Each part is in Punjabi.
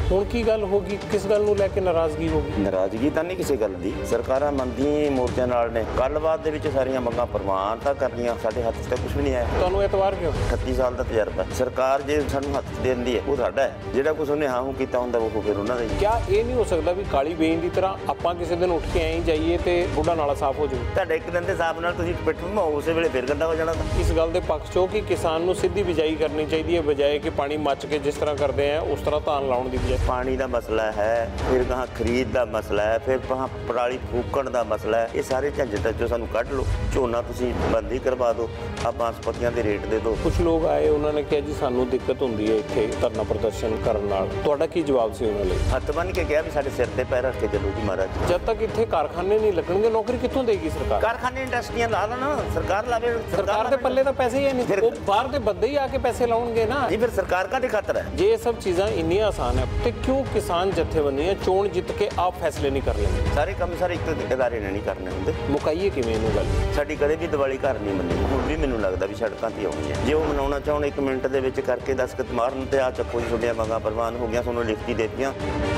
ਹੁਣ ਕੀ ਗੱਲ ਹੋਗੀ, ਕਿਸ ਗੱਲ ਨੂੰ ਲੈ ਕੇ ਨਾਰਾਜ਼ਗੀ ਹੋਗੀ? ਨਾਰਾਜ਼ਗੀ ਤਾਂ ਨਹੀਂ ਕਿਸੇ ਗੱਲ ਦੀ, ਸਰਕਾਰਾਂ ਮੰਨਦੀਆਂ ਮੋਰਚਿਆਂ ਨਾਲ ਨੇ। ਗੱਲਬਾਤ ਦੇ ਵਿੱਚ ਸਾਰੀਆਂ ਮੰਗਾਂ ਪ੍ਰਵਾਨ ਤਾਂ ਕਰਨੀਆਂ, ਸਾਡੇ ਹੱਥ 'ਚ ਤਾਂ ਕੁਝ ਵੀ ਨਹੀਂ ਆਇਆ। ਤੁਹਾਨੂੰ ਐਤਵਾਰ ਕਿਉਂ? 38 ਸਾਲ ਦਾ ਤਜਰਬਾ। ਸਰਕਾਰ ਜੇ ਸਾਨੂੰ ਹੱਥ 'ਚ ਦੇ ਦਿੰਦੀ ਹੈ ਉਹ ਸਾਡਾ ਹੈ, ਜਿਹੜਾ ਕੁਝ ਉਹਨੇ ਹਾਂ ਕੀਤਾ ਹੁੰਦਾ ਉਹ ਫਿਰ ਉਹਨਾਂ ਦਾ ਹੀ। ਕਿਆ ਇਹ ਨਹੀਂ ਹੋ ਸਕਦਾ ਵੀ ਕਾਲੀ ਬੇਨ ਦੀ ਤਰ੍ਹਾਂ ਆਪਾਂ ਕਿਸੇ ਦਿਨ ਉੱਠ ਕੇ ਐਂ ਜਾਈਏ ਤੇ ਬੁੱਢਾ ਨਾਲਾ ਸਾਫ਼ ਹੋ ਜਾਊ? ਤੁਹਾਡੇ ਇੱਕ ਦਿਨ ਦੇ ਹਿਸਾਬ ਨਾਲ ਤੁਸੀਂ ਪਿੱਠ ਘੁਮਾਓ, ਉਸੇ ਵੇਲੇ ਫਿਰ ਗੰਦਾ ਹੋ ਜਾਣਾ। ਇਸ ਗੱਲ ਦੇ ਪੱਖ 'ਚੋਂ ਕਿ ਕਿਸਾਨ ਨੂੰ ਸਿੱਧੀ ਬਿਜਾਈ ਕਰਨੀ ਚਾਹੀਦੀ ਹੈ, ਬਜਾਏ ਕਿ ਪਾਣੀ ਮੱਚ ਕੇ ਜਿਸ ਤਰ੍ਹਾਂ ਕਰਦੇ ਆ ਉਸ ਤਰ੍ਹਾਂ ਧਾਨ ਲਾਉਣ ਦੀ ਬਜਾਏ। ਪਾਣੀ ਦਾ ਮਸਲਾ ਹੈ, ਫਿਰ ਗਾਹਾਂ ਖਰੀਦ ਦਾ ਮਸਲਾ ਹੈ, ਫਿਰ ਗਾਹਾਂ ਪਰਾਲੀ ਫੂਕਣ ਦਾ ਮਸਲਾ ਹੈ। ਇਹ ਸਾਰੇ ਝੰਜਟਾਂ 'ਚੋਂ ਸਾਨੂੰ ਕੱਢ ਲਓ। ਝੋਨਾ ਤੁਸੀਂ ਬੰਦ ਹੀ ਕਰਵਾ ਦਿਓ, ਆ ਬਾਸਪਤੀਆਂ ਦੇ ਰੇਟ ਦੇ ਦਿਓ। ਕੁਝ ਲੋਕ ਆਏ, ਉਹਨਾਂ ਨੇ ਕਿਹਾ ਜੀ ਸਾਨੂੰ ਦਿੱਕਤ ਹੁੰਦੀ ਹੈ ਇੱਥੇ ਧਰਨਾ ਪ੍ਰਦਰਸ਼ਨ ਕਰਨ ਨਾਲ। ਤੁਹਾਡਾ ਕੀ ਜਵਾਬ ਸੀ ਉਹਨਾਂ ਲਈ? ਹੱਥ ਬੰਨ੍ਹ ਕੇ ਕਿਹਾ ਵੀ ਸਾਡੇ ਸਿਰ ਤੇ ਪੈਰ ਰੱਖ ਕੇ ਚੱਲੋ ਜੀ ਮਹਾਰਾਜ। ਜਦ ਤੱਕ ਇੱਥੇ ਕਾਰਖਾਨੇ ਨਹੀਂ ਲੱਗਣਗੇ ਨੌਕਰੀ ਕਿੱਥੋਂ ਦੇਗੀ ਸਰਕਾਰ? ਕਾਰਖਾਨੇ ਇੰਡਸਟਰੀਆਂ ਲਾ ਲੈਣਾ, ਸਰਕਾਰ ਲਾਵੇ। ਸਰਕਾਰ ਦੇ ਪੱਲੇ ਤਾਂ ਪੈਸੇ ਹੀ ਨਹੀਂ, ਉਹ ਬਾਹਰ ਦੇ ਬੰਦੇ ਹੀ ਆ ਕੇ ਪੈਸੇ ਲਾਉਣਗੇ ਨਾ ਜੀ। ਫਿਰ ਸਰਕਾਰ ਕਾਹਦੇ ਖਾਤਰ ਹੈ? ਜੇ ਇਹ ਸਭ ਚੀਜ਼ਾਂ ਇੰਨੀਆਂ ਆਸਾਨ ਹੈ ਤੇ ਕਿਉਂ ਕਿਸਾਨ ਜਥੇਬੰਦੀਆਂ ਚੋਣ ਜਿੱਤ ਕੇ ਆਪ ਫੈਸਲੇ ਨਹੀਂ ਕਰ ਲੈਂਦੇ? ਸਾਰੇ ਕੰਮ ਸਾਰੇ ਇੱਕ ਅਦਾਰੇ ਨੇ ਨਹੀਂ ਕਰਨੇ ਹੁੰਦੇ। ਮੁਕਾਈਏ ਕਿਵੇਂ ਇਹਨੂੰ ਗੱਲ? ਸਾਡੀ ਕਦੇ ਵੀ ਦੀਵਾਲੀ ਘਰ ਨਹੀਂ ਮੰਨੀ। ਹੁਣ ਵੀ ਮੈਨੂੰ ਲੱਗਦਾ ਵੀ ਸੜਕਾਂ ਤੇ ਆਉਣੀ ਹੈ। ਜੇ ਉਹ ਮਨਾਉਣਾ ਚਾਹਣ 1 ਮਿੰਟ ਦੇ ਵਿੱਚ ਕਰਕੇ ਦਸਤਖਤ ਮਾਰਨ ਤੇ ਆ ਚੱਕੋ ਜੀ ਤੁਹਾਡੀਆਂ ਮੰਗਾਂ ਪ੍ਰਵਾਨ ਹੋ ਗਈਆਂ, ਤੁਹਾਨੂੰ ਲਿਖਤੀ ਦੇ ਦਿੱਤੀਆਂ।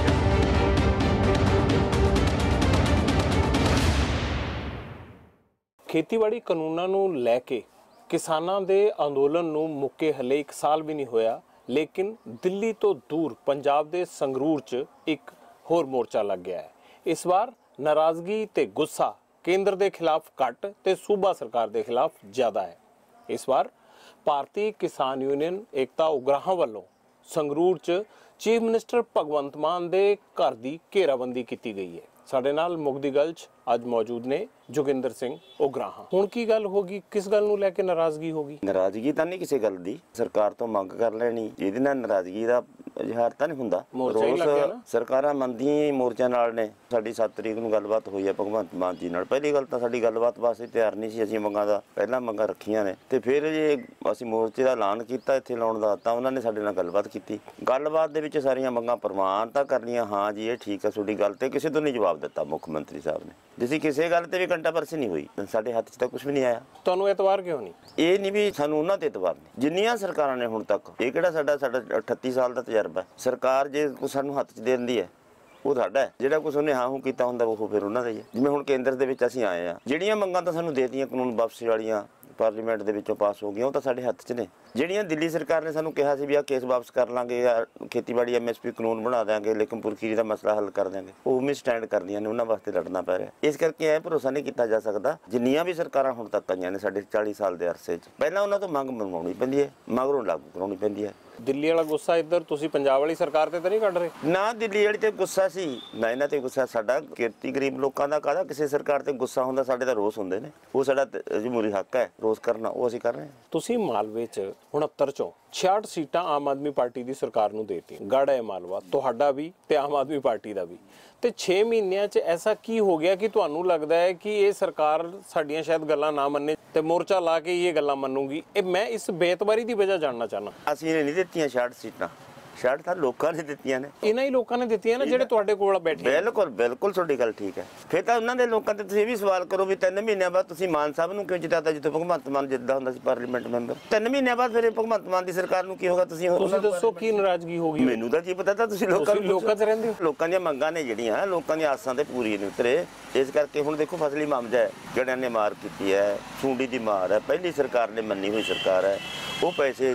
ਖੇਤੀਬਾੜੀ ਕਾਨੂੰਨਾਂ ਨੂੰ ਲੈ ਕੇ ਕਿਸਾਨਾਂ ਦੇ ਅੰਦੋਲਨ ਨੂੰ ਮੁੱਕੇ ਹਲੇ 1 ਸਾਲ ਵੀ ਨਹੀਂ ਹੋਇਆ, ਲੇਕਿਨ ਦਿੱਲੀ ਤੋਂ ਦੂਰ ਪੰਜਾਬ ਦੇ ਸੰਗਰੂਰ 'ਚ ਇੱਕ ਹੋਰ ਮੋਰਚਾ ਲੱਗ ਗਿਆ ਹੈ। ਇਸ ਵਾਰ ਨਾਰਾਜ਼ਗੀ ਤੇ ਗੁੱਸਾ ਕੇਂਦਰ ਦੇ ਖਿਲਾਫ ਘੱਟ ਤੇ ਸੂਬਾ ਸਰਕਾਰ ਦੇ ਖਿਲਾਫ ਜ਼ਿਆਦਾ ਹੈ। ਇਸ ਵਾਰ ਭਾਰਤੀ ਕਿਸਾਨ ਯੂਨੀਅਨ ਏਕਤਾ ਉਗਰਾਹਾਂ ਵੱਲੋਂ ਸੰਗਰੂਰ 'ਚ ਚੀਫ ਮਿਨਿਸਟਰ ਭਗਵੰਤ ਮਾਨ ਦੇ ਘਰ ਦੀ ਘੇਰਾਬੰਦੀ ਕੀਤੀ ਗਈ ਹੈ। ਸਾਡੇ ਨਾਲ ਮੁਗਦੀ ਗੱਲ 'ਚ ਅੱਜ ਮੌਜੂਦ ਨੇ ਜੋਗਿੰਦਰ ਸਿੰਘ ਉਗਰਾਹਾਂ। ਹੁਣ ਕੀ ਗੱਲ ਹੋਗੀ, ਕਿਸ ਗੱਲ ਨੂੰ ਲੈ ਕੇ ਨਾਰਾਜ਼ਗੀ ਹੋਗੀ? ਨਾਰਾਜ਼ਗੀ ਤਾਂ ਨਹੀਂ ਕਿਸੇ ਗੱਲ ਦੀ, ਸਰਕਾਰ ਤੋਂ ਮੰਗ ਕਰ ਲੈਣੀ, ਇਹਦੇ ਨਾਲ ਨਾਰਾਜ਼ਗੀ ਦਾ ਇਜ਼ਹਾਰ ਤਾਂ ਨਹੀਂ ਹੁੰਦਾ। ਰੋਜ਼ ਸਰਕਾਰਾਂ ਮੰਨਦੀਆਂ ਮੋਰਚਿਆਂ ਨਾਲ ਨੇ। ਸਾਡੀ 7 ਤਰੀਕ ਨੂੰ ਗੱਲਬਾਤ ਹੋਈ ਹੈ ਭਗਵੰਤ ਮਾਨ ਜੀ ਨਾਲ। ਪਹਿਲੀ ਗੱਲ ਤਾਂ ਸਾਡੀ ਗੱਲਬਾਤ ਵਾਸਤੇ ਤਿਆਰ ਨਹੀਂ ਸੀ, ਅਸੀਂ ਮੰਗਾਂ ਦਾ ਪਹਿਲਾਂ ਮੰਗਾਂ ਰੱਖੀਆਂ ਨੇ ਤੇ ਫਿਰ ਜੇ ਅਸੀਂ ਮੋਰਚੇ ਦਾ ਐਲਾਨ ਕੀਤਾ ਇੱਥੇ ਲਾਉਣ ਦਾ ਤਾਂ ਉਹਨਾਂ ਨੇ ਸਾਡੇ ਨਾਲ ਗੱਲਬਾਤ ਕੀਤੀ। ਗੱਲਬਾਤ ਦੇ ਵਿੱਚ ਸਾਰੀਆਂ ਮੰਗਾਂ ਪ੍ਰਵਾਨ ਤਾਂ ਕਰਨੀਆਂ, ਹਾਂ ਜੀ ਇਹ ਠੀਕ ਹੈ ਤੁਹਾਡੀ ਗੱਲ ਤੇ ਕਿਸੇ ਤੋਂ ਨਹੀਂ ਜਵਾਬ ਦਿੱਤਾ ਮੁੱਖ ਮੰਤਰੀ ਸਾਹਿਬ ਨੇ। ਜਿਸੀ ਕਿਸੇ ਗੱਲ ਤੇ ਵੀ ਕੰਟਰੋਵਰਸੀ ਨਹੀਂ ਹੋਈ, ਸਾਡੇ ਹੱਥ 'ਚ ਤਾਂ ਕੁਝ ਵੀ ਨਹੀਂ ਆਇਆ। ਤੁਹਾਨੂੰ ਐਤਵਾਰ ਕਿਉਂ ਨਹੀਂ? ਇਹ ਨਹੀਂ ਵੀ ਸਾਨੂੰ ਉਹਨਾਂ ਤੇ ਐਤਵਾਰ ਨਹੀਂ। ਜਿੰਨੀਆਂ ਸਰਕਾਰਾਂ ਨੇ ਹੁਣ ਤੱਕ, ਇਹ ਕਿਹੜਾ ਸਾਡਾ 38 ਸਾਲ ਦਾ ਤਜਰਬਾ। ਸਰਕਾਰ ਜੇ ਕੁਛ ਸਾਨੂੰ ਹੱਥ 'ਚ ਦੇ ਦਿੰਦੀ ਹੈ ਉਹ ਸਾਡਾ ਹੈ, ਜਿਹੜਾ ਕੁਛ ਉਹਨੇ ਹਾਂ ਕੀਤਾ ਹੁੰਦਾ ਉਹ ਫਿਰ ਉਹਨਾਂ ਦਾ ਹੀ ਹੈ। ਜਿਵੇਂ ਹੁਣ ਕੇਂਦਰ ਦੇ ਵਿੱਚ ਅਸੀਂ ਆਏ ਆ, ਜਿਹੜੀਆਂ ਮੰਗਾਂ ਤਾਂ ਸਾਨੂੰ ਦੇਤੀਆਂ ਕਾਨੂੰਨ ਵਾਪਸੀ ਵਾਲੀਆਂ ਪਾਰਲੀਮੈਂਟ ਦੇ ਵਿੱਚੋਂ ਪਾਸ ਹੋ ਗਈਆਂ, ਉਹ ਤਾਂ ਸਾਡੇ ਹੱਥ 'ਚ ਨੇ। ਜਿਹੜੀਆਂ ਦਿੱਲੀ ਸਰਕਾਰ ਨੇ ਸਾਨੂੰ ਕਿਹਾ ਸੀ ਵੀ ਆਹ ਕੇਸ ਵਾਪਸ ਕਰ ਲਾਂਗੇ, ਖੇਤੀਬਾੜੀ MSP ਕਾਨੂੰਨ ਬਣਾ ਦਿਆਂਗੇ, ਲੇਕਿਨ ਪੁਰਖੀ ਦਾ ਮਸਲਾ ਹੱਲ ਕਰ ਦਿਆਂਗੇ, ਉਹ ਵੀ ਸਟੈਂਡ ਕਰਦੀਆਂ ਨੇ, ਉਹਨਾਂ ਵਾਸਤੇ ਲੜਨਾ ਪੈ ਰਿਹਾ। ਇਸ ਕਰਕੇ ਇਹ ਭਰੋਸਾ ਨਹੀਂ ਕੀਤਾ ਜਾ ਸਕਦਾ। ਜਿੰਨੀਆਂ ਵੀ ਸਰਕਾਰਾਂ ਹੁਣ ਤੱਕ ਆਈਆਂ ਨੇ ਸਾਡੇ 40 ਸਾਲ ਦੇ ਅਰਸੇ 'ਚ, ਪਹਿਲਾਂ ਉਹਨਾਂ ਤੋਂ ਮੰਗ ਮਨਵਾਉਣੀ ਪੈਂਦੀ ਹੈ, ਮਗਰੋਂ ਲਾਗੂ ਕਰਾਉਣੀ ਪੈਂਦੀ ਹੈ। ਦਿੱਲੀ ਵਾਲਾ ਗੁੱਸਾ ਇੱਧਰ ਤੁਸੀਂ ਪੰਜਾਬ ਵਾਲੀ ਸਰਕਾਰ ਤੇ ਤਾਂ ਨਹੀਂ ਕੱਢ ਰਹੇ? ਨਾ, ਦਿੱਲੀ ਵਾਲੀ ਤੇ ਗੁੱਸਾ ਸੀ ਨਾ ਇਹਨਾਂ ਤੇ ਗੁੱਸਾ। ਸਾਡਾ ਕਿਰਤੀ ਗਰੀਬ ਲੋਕਾਂ ਦਾ ਕਾਹਦਾ ਕਿਸੇ ਸਰਕਾਰ ਤੇ ਗੁੱਸਾ ਹੁੰਦਾ? ਸਾਡੇ ਤਾਂ ਰੋਸ ਹੁੰਦੇ ਨੇ, ਉਹ ਸਾਡਾ ਜਮਹੂਰੀ ਹੱਕ ਹੈ ਰੋਸ ਕਰਨਾ, ਉਹ ਅਸੀਂ ਕਰ ਰਹੇ ਹਾਂ। ਤੁਸੀਂ ਮਾਲਵੇ 'ਚ 69 ਚੋਂ 66 ਸੀਟਾਂ ਆਮ ਆਦਮੀ ਪਾਰਟੀ ਦੀ ਸਰਕਾਰ ਨੂੰ ਦੇਤੀਆਂ। ਗੜ੍ਹ ਹੈ ਮਾਲਵਾ ਤੁਹਾਡਾ ਵੀ ਤੇ ਆਮ ਆਦਮੀ ਪਾਰਟੀ ਦਾ ਵੀ। ਤੇ 6 ਮਹੀਨਿਆਂ 'ਚ ਐਸਾ ਕੀ ਹੋ ਗਿਆ ਕਿ ਤੁਹਾਨੂੰ ਲੱਗਦਾ ਹੈ ਕਿ ਇਹ ਸਰਕਾਰ ਸਾਡੀਆਂ ਸ਼ਾਇਦ ਗੱਲਾਂ ਨਾ ਮੰਨੇ ਤੇ ਮੋਰਚਾ ਲਾ ਕੇ ਇਹ ਗੱਲਾਂ ਮੰਨੂਗੀ? ਇਹ ਮੈਂ ਇਸ ਬੇਇਤਬਾਰੀ ਦੀ ਵਜ੍ਹਾ ਜਾਣਨਾ ਚਾਹੁੰਦਾ। ਅਸੀਂ ਨਹੀਂ ਦਿੱਤੀਆਂ 66 ਸੀਟਾਂ, 66 ਤਾਂ ਲੋਕਾਂ ਨੇ ਦਿੱਤੀਆਂ ਨੇ। ਇਹਨਾਂ ਹੀ ਲੋਕਾਂ ਨੇ ਦਿੱਤੀਆਂ ਨਾ ਜਿਹੜੇ ਤੁਹਾਡੇ ਕੋਲ ਬੈਠੇ। ਬਿਲਕੁਲ ਬਿਲਕੁਲ ਤੁਹਾਡੀ ਗੱਲ ਠੀਕ ਹੈ। ਫਿਰ ਤਾਂ ਉਹਨਾਂ ਦੇ ਲੋਕਾਂ ਤੇ ਤੁਸੀਂ ਇਹ ਵੀ ਸਵਾਲ ਕਰੋ ਵੀ 3 ਮਹੀਨਿਆਂ ਬਾਅਦ ਤੁਸੀਂ ਮਾਨ ਸਾਹਿਬ ਨੂੰ ਕਿਉਂ ਜਿਤਾਤਾ ਜਿੱਥੇ ਭਗਵੰਤ ਮਾਨ ਜਿੱਤਦਾ ਹੁੰਦਾ ਸੀ ਪਾਰਲੀਮੈਂਟ ਮੈਂਬਰ? 3 ਮਹੀਨਿਆਂ ਬਾਅਦ ਫਿਰ ਭਗਵੰਤ ਮਾਨ ਦੀ ਸਰਕਾਰ ਨੂੰ ਕੀ ਹੋਗਾ? ਤੁਸੀਂ ਦੱਸੋ ਕੀ ਨਾਰਾਜ਼ਗੀ ਹੋ ਗਈ? ਮੈਨੂੰ ਤਾਂ ਕੀ ਪਤਾ, ਤਾਂ ਤੁਸੀਂ ਲੋਕਾਂ 'ਚ ਰਹਿੰਦੇ ਹੋ। ਲੋਕਾਂ ਦੀਆਂ ਮੰਗਾਂ ਨੇ ਜਿਹੜੀਆਂ, ਲੋਕਾਂ ਦੀਆਂ ਆਸਾਂ ਤੇ ਪੂਰੀ ਨਹੀਂ ਉਤਰੇ। ਇਸ ਕਰਕੇ ਹੁਣ ਦੇਖੋ ਫਸਲੀ ਮਾਮਲਾ ਹੈ, ਗੜਿਆਂ ਨੇ ਮਾਰ ਕੀਤੀ ਹੈ, ਸੁੰਡੀ ਦੀ ਮਾਰ ਹੈ, ਪਹਿਲੀ ਸਰਕਾਰ ਨੇ ਮੰਨੀ ਹੋਈ ਸਰਕਾਰ ਹੈ। ਉਹ ਪੈਸੇ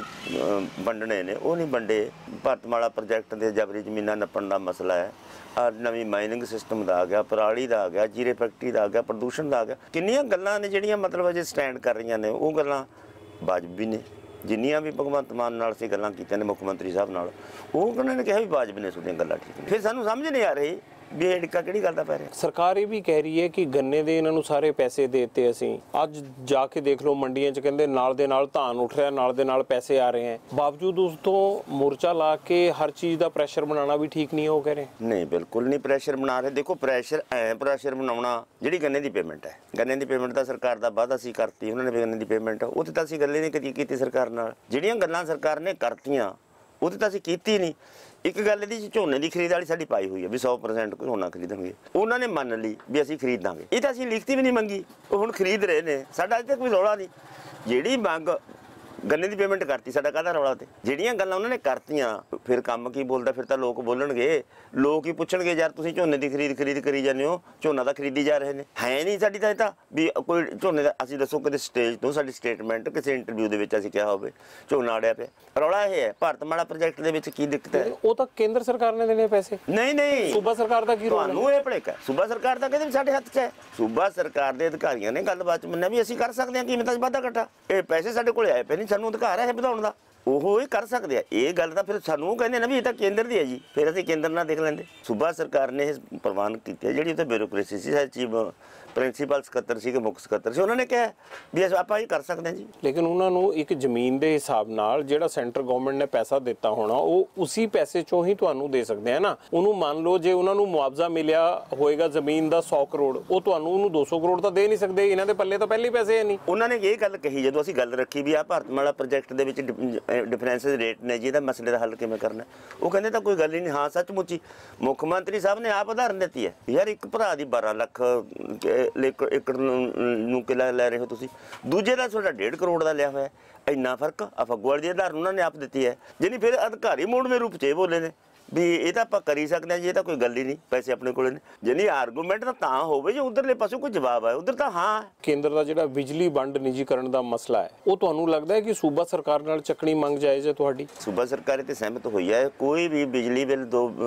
ਵੰਡਣੇ ਨੇ, ਉਹ ਨਹੀਂ ਵੰਡੇ। ਭਾਰਤਮਾਲਾ ਪ੍ਰੋਜੈਕਟ ਦੇ ਜਬਰੀ ਜ਼ਮੀਨਾਂ ਨੱਪਣ ਦਾ ਮਸਲਾ ਹੈ, ਨਵੀਂ ਮਾਈਨਿੰਗ ਸਿਸਟਮ ਦਾ ਆ ਗਿਆ, ਪਰਾਲੀ ਦਾ ਆ ਗਿਆ, ਜੀਰੇ ਫੈਕਟਰੀ ਦਾ ਆ ਗਿਆ, ਪ੍ਰਦੂਸ਼ਣ ਦਾ ਆ ਗਿਆ। ਕਿੰਨੀਆਂ ਗੱਲਾਂ ਨੇ ਜਿਹੜੀਆਂ ਮਤਲਬ ਅਜੇ ਸਟੈਂਡ ਕਰ ਰਹੀਆਂ ਨੇ, ਉਹ ਗੱਲਾਂ ਵਾਜਬ ਵੀ ਨੇ। ਜਿੰਨੀਆਂ ਵੀ ਭਗਵੰਤ ਮਾਨ ਨਾਲ ਅਸੀਂ ਗੱਲਾਂ ਕੀਤੀਆਂ ਨੇ ਮੁੱਖ ਮੰਤਰੀ ਸਾਹਿਬ ਨਾਲ, ਉਹ ਉਹਨਾਂ ਨੇ ਕਿਹਾ ਵੀ ਵਾਜਬ ਨੇ ਤੁਹਾਡੀਆਂ ਗੱਲਾਂ ਠੀਕ ਨੇ। ਫਿਰ ਸਾਨੂੰ ਸਮਝ ਨਹੀਂ ਆ ਰਹੀ ਵੀ ਇਹ ਡਿੱਕਾ ਕਿਹੜੀ ਗੱਲ ਦਾ ਪੈ ਰਿਹਾ। ਸਰਕਾਰ ਇਹ ਵੀ ਕਹਿ ਰਹੀ ਹੈ ਕਿ ਗੰਨੇ ਦੇ ਇਹਨਾਂ ਨੂੰ ਸਾਰੇ ਪੈਸੇ ਦੇ ਦਿੱਤੇ ਅਸੀਂ। ਅੱਜ ਜਾ ਕੇ ਦੇਖ ਲਓ ਮੰਡੀਆਂ 'ਚ, ਕਹਿੰਦੇ ਨਾਲ ਦੇ ਨਾਲ ਧਾਨ ਉੱਠ ਰਿਹਾ, ਨਾਲ ਦੇ ਨਾਲ ਪੈਸੇ ਆ ਰਹੇ ਹੈ। ਬਾਵਜੂਦ ਉਸ ਤੋਂ ਮੋਰਚਾ ਲਾ ਕੇ ਹਰ ਚੀਜ਼ ਦਾ ਪ੍ਰੈਸ਼ਰ ਬਣਾਉਣਾ ਵੀ ਠੀਕ ਨਹੀਂ, ਉਹ ਕਹਿ ਰਹੇ। ਨਹੀਂ, ਬਿਲਕੁਲ ਨਹੀਂ ਪ੍ਰੈਸ਼ਰ ਬਣਾ ਰਹੇ। ਦੇਖੋ ਪ੍ਰੈਸ਼ਰ ਬਣਾਉਣਾ, ਜਿਹੜੀ ਗੰਨੇ ਦੀ ਪੇਮੈਂਟ ਹੈ, ਗੰਨੇ ਦੀ ਪੇਮੈਂਟ ਤਾਂ ਸਰਕਾਰ ਦਾ ਵਾਅਦਾ ਸੀ ਕਰਤੀ ਉਹਨਾਂ ਨੇ, ਗੰਨੇ ਦੀ ਪੇਮੈਂਟ ਉਹ ਤਾਂ ਅਸੀਂ ਗੱਲੇ ਨਹੀਂ ਕਦੀ ਕੀਤੀ ਸਰਕਾਰ ਨਾਲ। ਜਿਹੜੀਆਂ ਗੱਲਾਂ ਸਰਕਾਰ ਨੇ ਕਰਤੀਆਂ ਉਹ ਤਾਂ ਅਸੀਂ ਕੀਤੀ ਨਹੀਂ। ਇੱਕ ਗੱਲ ਇਹਦੀ ਝੋਨੇ ਦੀ ਖਰੀਦ ਵਾਲੀ ਸਾਡੀ ਪਾਈ ਹੋਈ ਹੈ ਵੀ 100% ਝੋਨਾ ਖਰੀਦਣਗੇ, ਉਹਨਾਂ ਨੇ ਮੰਨ ਲਈ ਵੀ ਅਸੀਂ ਖਰੀਦਾਂਗੇ। ਇਹ ਤਾਂ ਅਸੀਂ ਲਿਖਤੀ ਵੀ ਨਹੀਂ ਮੰਗੀ, ਉਹ ਹੁਣ ਖਰੀਦ ਰਹੇ ਨੇ। ਸਾਡਾ ਅੱਜ ਤੱਕ ਕੋਈ ਰੌਲਾ ਨਹੀਂ। ਜਿਹੜੀ ਮੰਗ ਗੰਨੇ ਦੀ ਪੇਮੈਂਟ ਕਰਤੀ, ਸਾਡਾ ਕਾਹਦਾ ਰੌਲਾ? ਤੇ ਜਿਹੜੀਆਂ ਗੱਲਾਂ ਉਹਨਾਂ ਨੇ ਕਰਤੀਆਂ ਫਿਰ ਕੰਮ ਕੀ ਬੋਲਦਾ, ਫਿਰ ਤਾਂ ਲੋਕ ਬੋਲਣਗੇ, ਲੋਕ ਹੀ ਪੁੱਛਣਗੇ ਯਾਰ ਤੁਸੀਂ ਝੋਨੇ ਦੀ ਖਰੀਦ ਕਰੀ ਜਾਂਦੇ ਹੋ, ਝੋਨਾ ਤਾਂ ਖਰੀਦੀ ਜਾ ਰਹੇ ਨੇ, ਹੈ ਨਹੀਂ ਸਾਡੀ ਤਾਂ ਇਹ ਤਾਂ ਵੀ ਕੋਈ ਝੋਨੇ ਦਾ। ਅਸੀਂ ਦੱਸੋ ਕਦੇ ਸਟੇਜ ਤੋਂ ਸਾਡੀ ਸਟੇਟਮੈਂਟ ਕਿਸੇ ਇੰਟਰਵਿਊ ਦੇ ਵਿੱਚ ਅਸੀਂ ਕਿਹਾ ਹੋਵੇ ਝੋਨਾ ਅੜਿਆ ਪਿਆ? ਰੌਲਾ ਇਹ ਹੈ ਭਾਰਤਮਾਲਾ ਪ੍ਰੋਜੈਕਟ ਦੇ ਵਿੱਚ ਕੀ ਦਿੱਕਤ ਹੈ? ਉਹ ਤਾਂ ਕੇਂਦਰ ਸਰਕਾਰ ਨੇ ਦੇਣੇ ਪੈਸੇ, ਨਹੀਂ ਸੂਬਾ ਸਰਕਾਰ ਦਾ ਕੀ ਰੋਲ ਹੈ? ਤੁਹਾਨੂੰ ਇਹ ਭੁਲੇਖਾ, ਸੂਬਾ ਸਰਕਾਰ ਦਾ ਕਹਿੰਦੇ ਵੀ ਸਾਡੇ ਹੱਥ 'ਚ ਹੈ। ਸੂਬਾ ਸਰਕਾਰ ਦੇ ਅਧਿਕਾਰੀਆਂ ਨੇ ਗੱਲਬਾਤ 'ਚ ਮੰਨਿਆ ਵੀ ਅਸੀਂ ਕਰ ਸਕਦੇ ਹਾਂ ਕੀਮਤਾਂ 'ਚ ਵਾਧਾ ਘਟਾ, ਇਹ ਪੈਸੇ ਸਾਡੇ ਕੋਲ ਆਏ ਪਏ ਨਹੀਂ, ਸਾਨੂੰ ਅਧਿਕਾਰ ਹੈ ਇਹ ਵਧਾਉਣ ਦਾ, ਉਹ ਇਹ ਕਰ ਸਕਦੇ ਆ। ਇਹ ਗੱਲ ਤਾਂ ਫਿਰ ਸਾਨੂੰ ਕਹਿੰਦੇ ਨਾ ਵੀ ਇਹ ਤਾਂ ਕੇਂਦਰ ਦੀ ਹੈ ਜੀ, ਫਿਰ ਅਸੀਂ ਕੇਂਦਰ ਨਾਲ ਦੇਖ ਲੈਂਦੇ। ਸੂਬਾ ਸਰਕਾਰ ਨੇ ਇਹ ਪ੍ਰਵਾਨ ਕੀਤੀ ਹੈ, ਜਿਹੜੀ ਉੱਥੇ ਬਿਊਰੋਕ੍ਰੇਸੀ ਸੀ, ਚੀਫ ਪ੍ਰਿੰਸੀਪਲ ਸਕੱਤਰ ਸੀ ਕਿ ਮੁੱਖ ਸਕੱਤਰ ਸੀ, ਉਹਨਾਂ ਨੇ ਕਿਹਾ ਵੀ ਆਪਾਂ ਇਹ ਕਰ ਸਕਦੇ ਹਾਂ ਜੀ। ਲੇਕਿਨ ਉਹਨਾਂ ਨੂੰ ਇੱਕ ਜ਼ਮੀਨ ਦੇ ਹਿਸਾਬ ਨਾਲ ਜਿਹੜਾ ਸੈਂਟਰ ਗਵਰਨਮੈਂਟ ਨੇ ਪੈਸਾ ਦਿੱਤਾ ਹੋਣਾ, ਉਹ ਉਸੇ ਪੈਸੇ ਚੋਂ ਹੀ ਤੁਹਾਨੂੰ ਦੇ ਸਕਦੇ ਆ ਨਾ। ਉਹਨੂੰ ਮੰਨ ਲਓ ਜੇ ਉਹਨਾਂ ਨੂੰ ਮੁਆਵਜ਼ਾ ਮਿਲਿਆ ਹੋਏਗਾ ਜ਼ਮੀਨ ਦਾ 100 ਕਰੋੜ, ਉਹ ਤੁਹਾਨੂੰ ਉਹਨੂੰ 200 ਕਰੋੜ ਤਾਂ ਦੇ ਨਹੀਂ ਸਕਦੇ, ਇਹਨਾਂ ਦੇ ਪੱਲੇ ਤਾਂ ਪਹਿਲੇ ਹੀ ਪੈਸੇ ਹੈ ਨਹੀਂ। ਉਹਨਾਂ ਨੇ ਇਹ ਗੱਲ ਕਹੀ ਜਦੋਂ ਅਸੀਂ ਗੱਲ ਰੱਖੀ ਵੀ ਆਹ ਭਾਰਤਮਾਲਾ ਪ੍ਰੋਜੈਕਟ ਦੇ ਵਿੱਚ ਡਿਫਰੈਂਸਿਸ ਰੇਟ ਨੇ ਜੀ, ਇਹਦਾ ਮਸਲੇ ਦਾ ਹੱਲ ਕਿਵੇਂ ਕਰਨਾ? ਉਹ ਕਹਿੰਦੇ ਤਾਂ ਕੋਈ ਗੱਲ ਹੀ ਨਹੀਂ। ਹਾਂ ਸੱਚਮੁੱਚ ਹੀ ਮੁੱਖ ਮੰਤਰੀ ਸਾਹਿਬ ਨੇ ਆਪ ਉਦਾਹਰਨ ਦਿੱਤੀ ਹੈ ਯਾਰ, ਇੱਕ ਭਰਾ ਦੀ 12 ਲੱਖ ਏਕੜ ਨੂੰ ਕਿੱਲਾ ਲੈ ਰਹੇ ਹੋ ਤੁਸੀਂ, ਦੂਜੇ ਦਾ ਤੁਹਾਡਾ 1.5 ਕਰੋੜ ਦਾ ਲਿਆ ਹੋਇਆ, ਇੰਨਾ ਫਰਕ ਆ। ਫਗਵਾੜੇ ਦੀ ਉਦਾਹਰਨ ਉਹਨਾਂ ਨੇ ਆਪ ਦਿੱਤੀ ਹੈ, ਜਿਹਨੀ ਫਿਰ ਅਧਿਕਾਰੀ ਮੋੜਵੇਂ ਰੂਪ 'ਚ ਇਹ ਬੋਲੇ ਨੇ ਵੀ ਇਹ ਤਾਂ ਆਪਾਂ ਕਰੀ ਸਕਦੇ ਹਾਂ ਜੀ, ਇਹ ਤਾਂ ਕੋਈ ਗੱਲ ਹੀ ਨਹੀਂ, ਪੈਸੇ ਆਪਣੇ ਕੋਲ ਨੇ। ਜਿਹਨੀ ਆਰਗੂਮੈਂਟ ਤਾਂ ਹੋਵੇ ਜੇ ਉਧਰਲੇ ਪਾਸੋਂ ਕੋਈ ਜਵਾਬ ਹੈ, ਉਧਰ ਤਾਂ ਹਾਂ। ਕੇਂਦਰ ਦਾ ਜਿਹੜਾ ਬਿਜਲੀ ਵੰਡ ਨਿੱਜੀਕਰਨ ਦਾ ਮਸਲਾ ਹੈ, ਉਹ ਤੁਹਾਨੂੰ ਲੱਗਦਾ ਹੈ ਕਿ ਸੂਬਾ ਸਰਕਾਰ ਨਾਲ ਚੱਕਣੀ ਮੰਗ ਜਾਇਜ਼ ਹੈ ਤੁਹਾਡੀ? ਸੂਬਾ ਸਰਕਾਰ ਤੇ ਸਹਿਮਤ ਹੋਈ ਹੈ। ਕੋਈ ਵੀ ਬਿਜਲੀ ਬਿੱਲ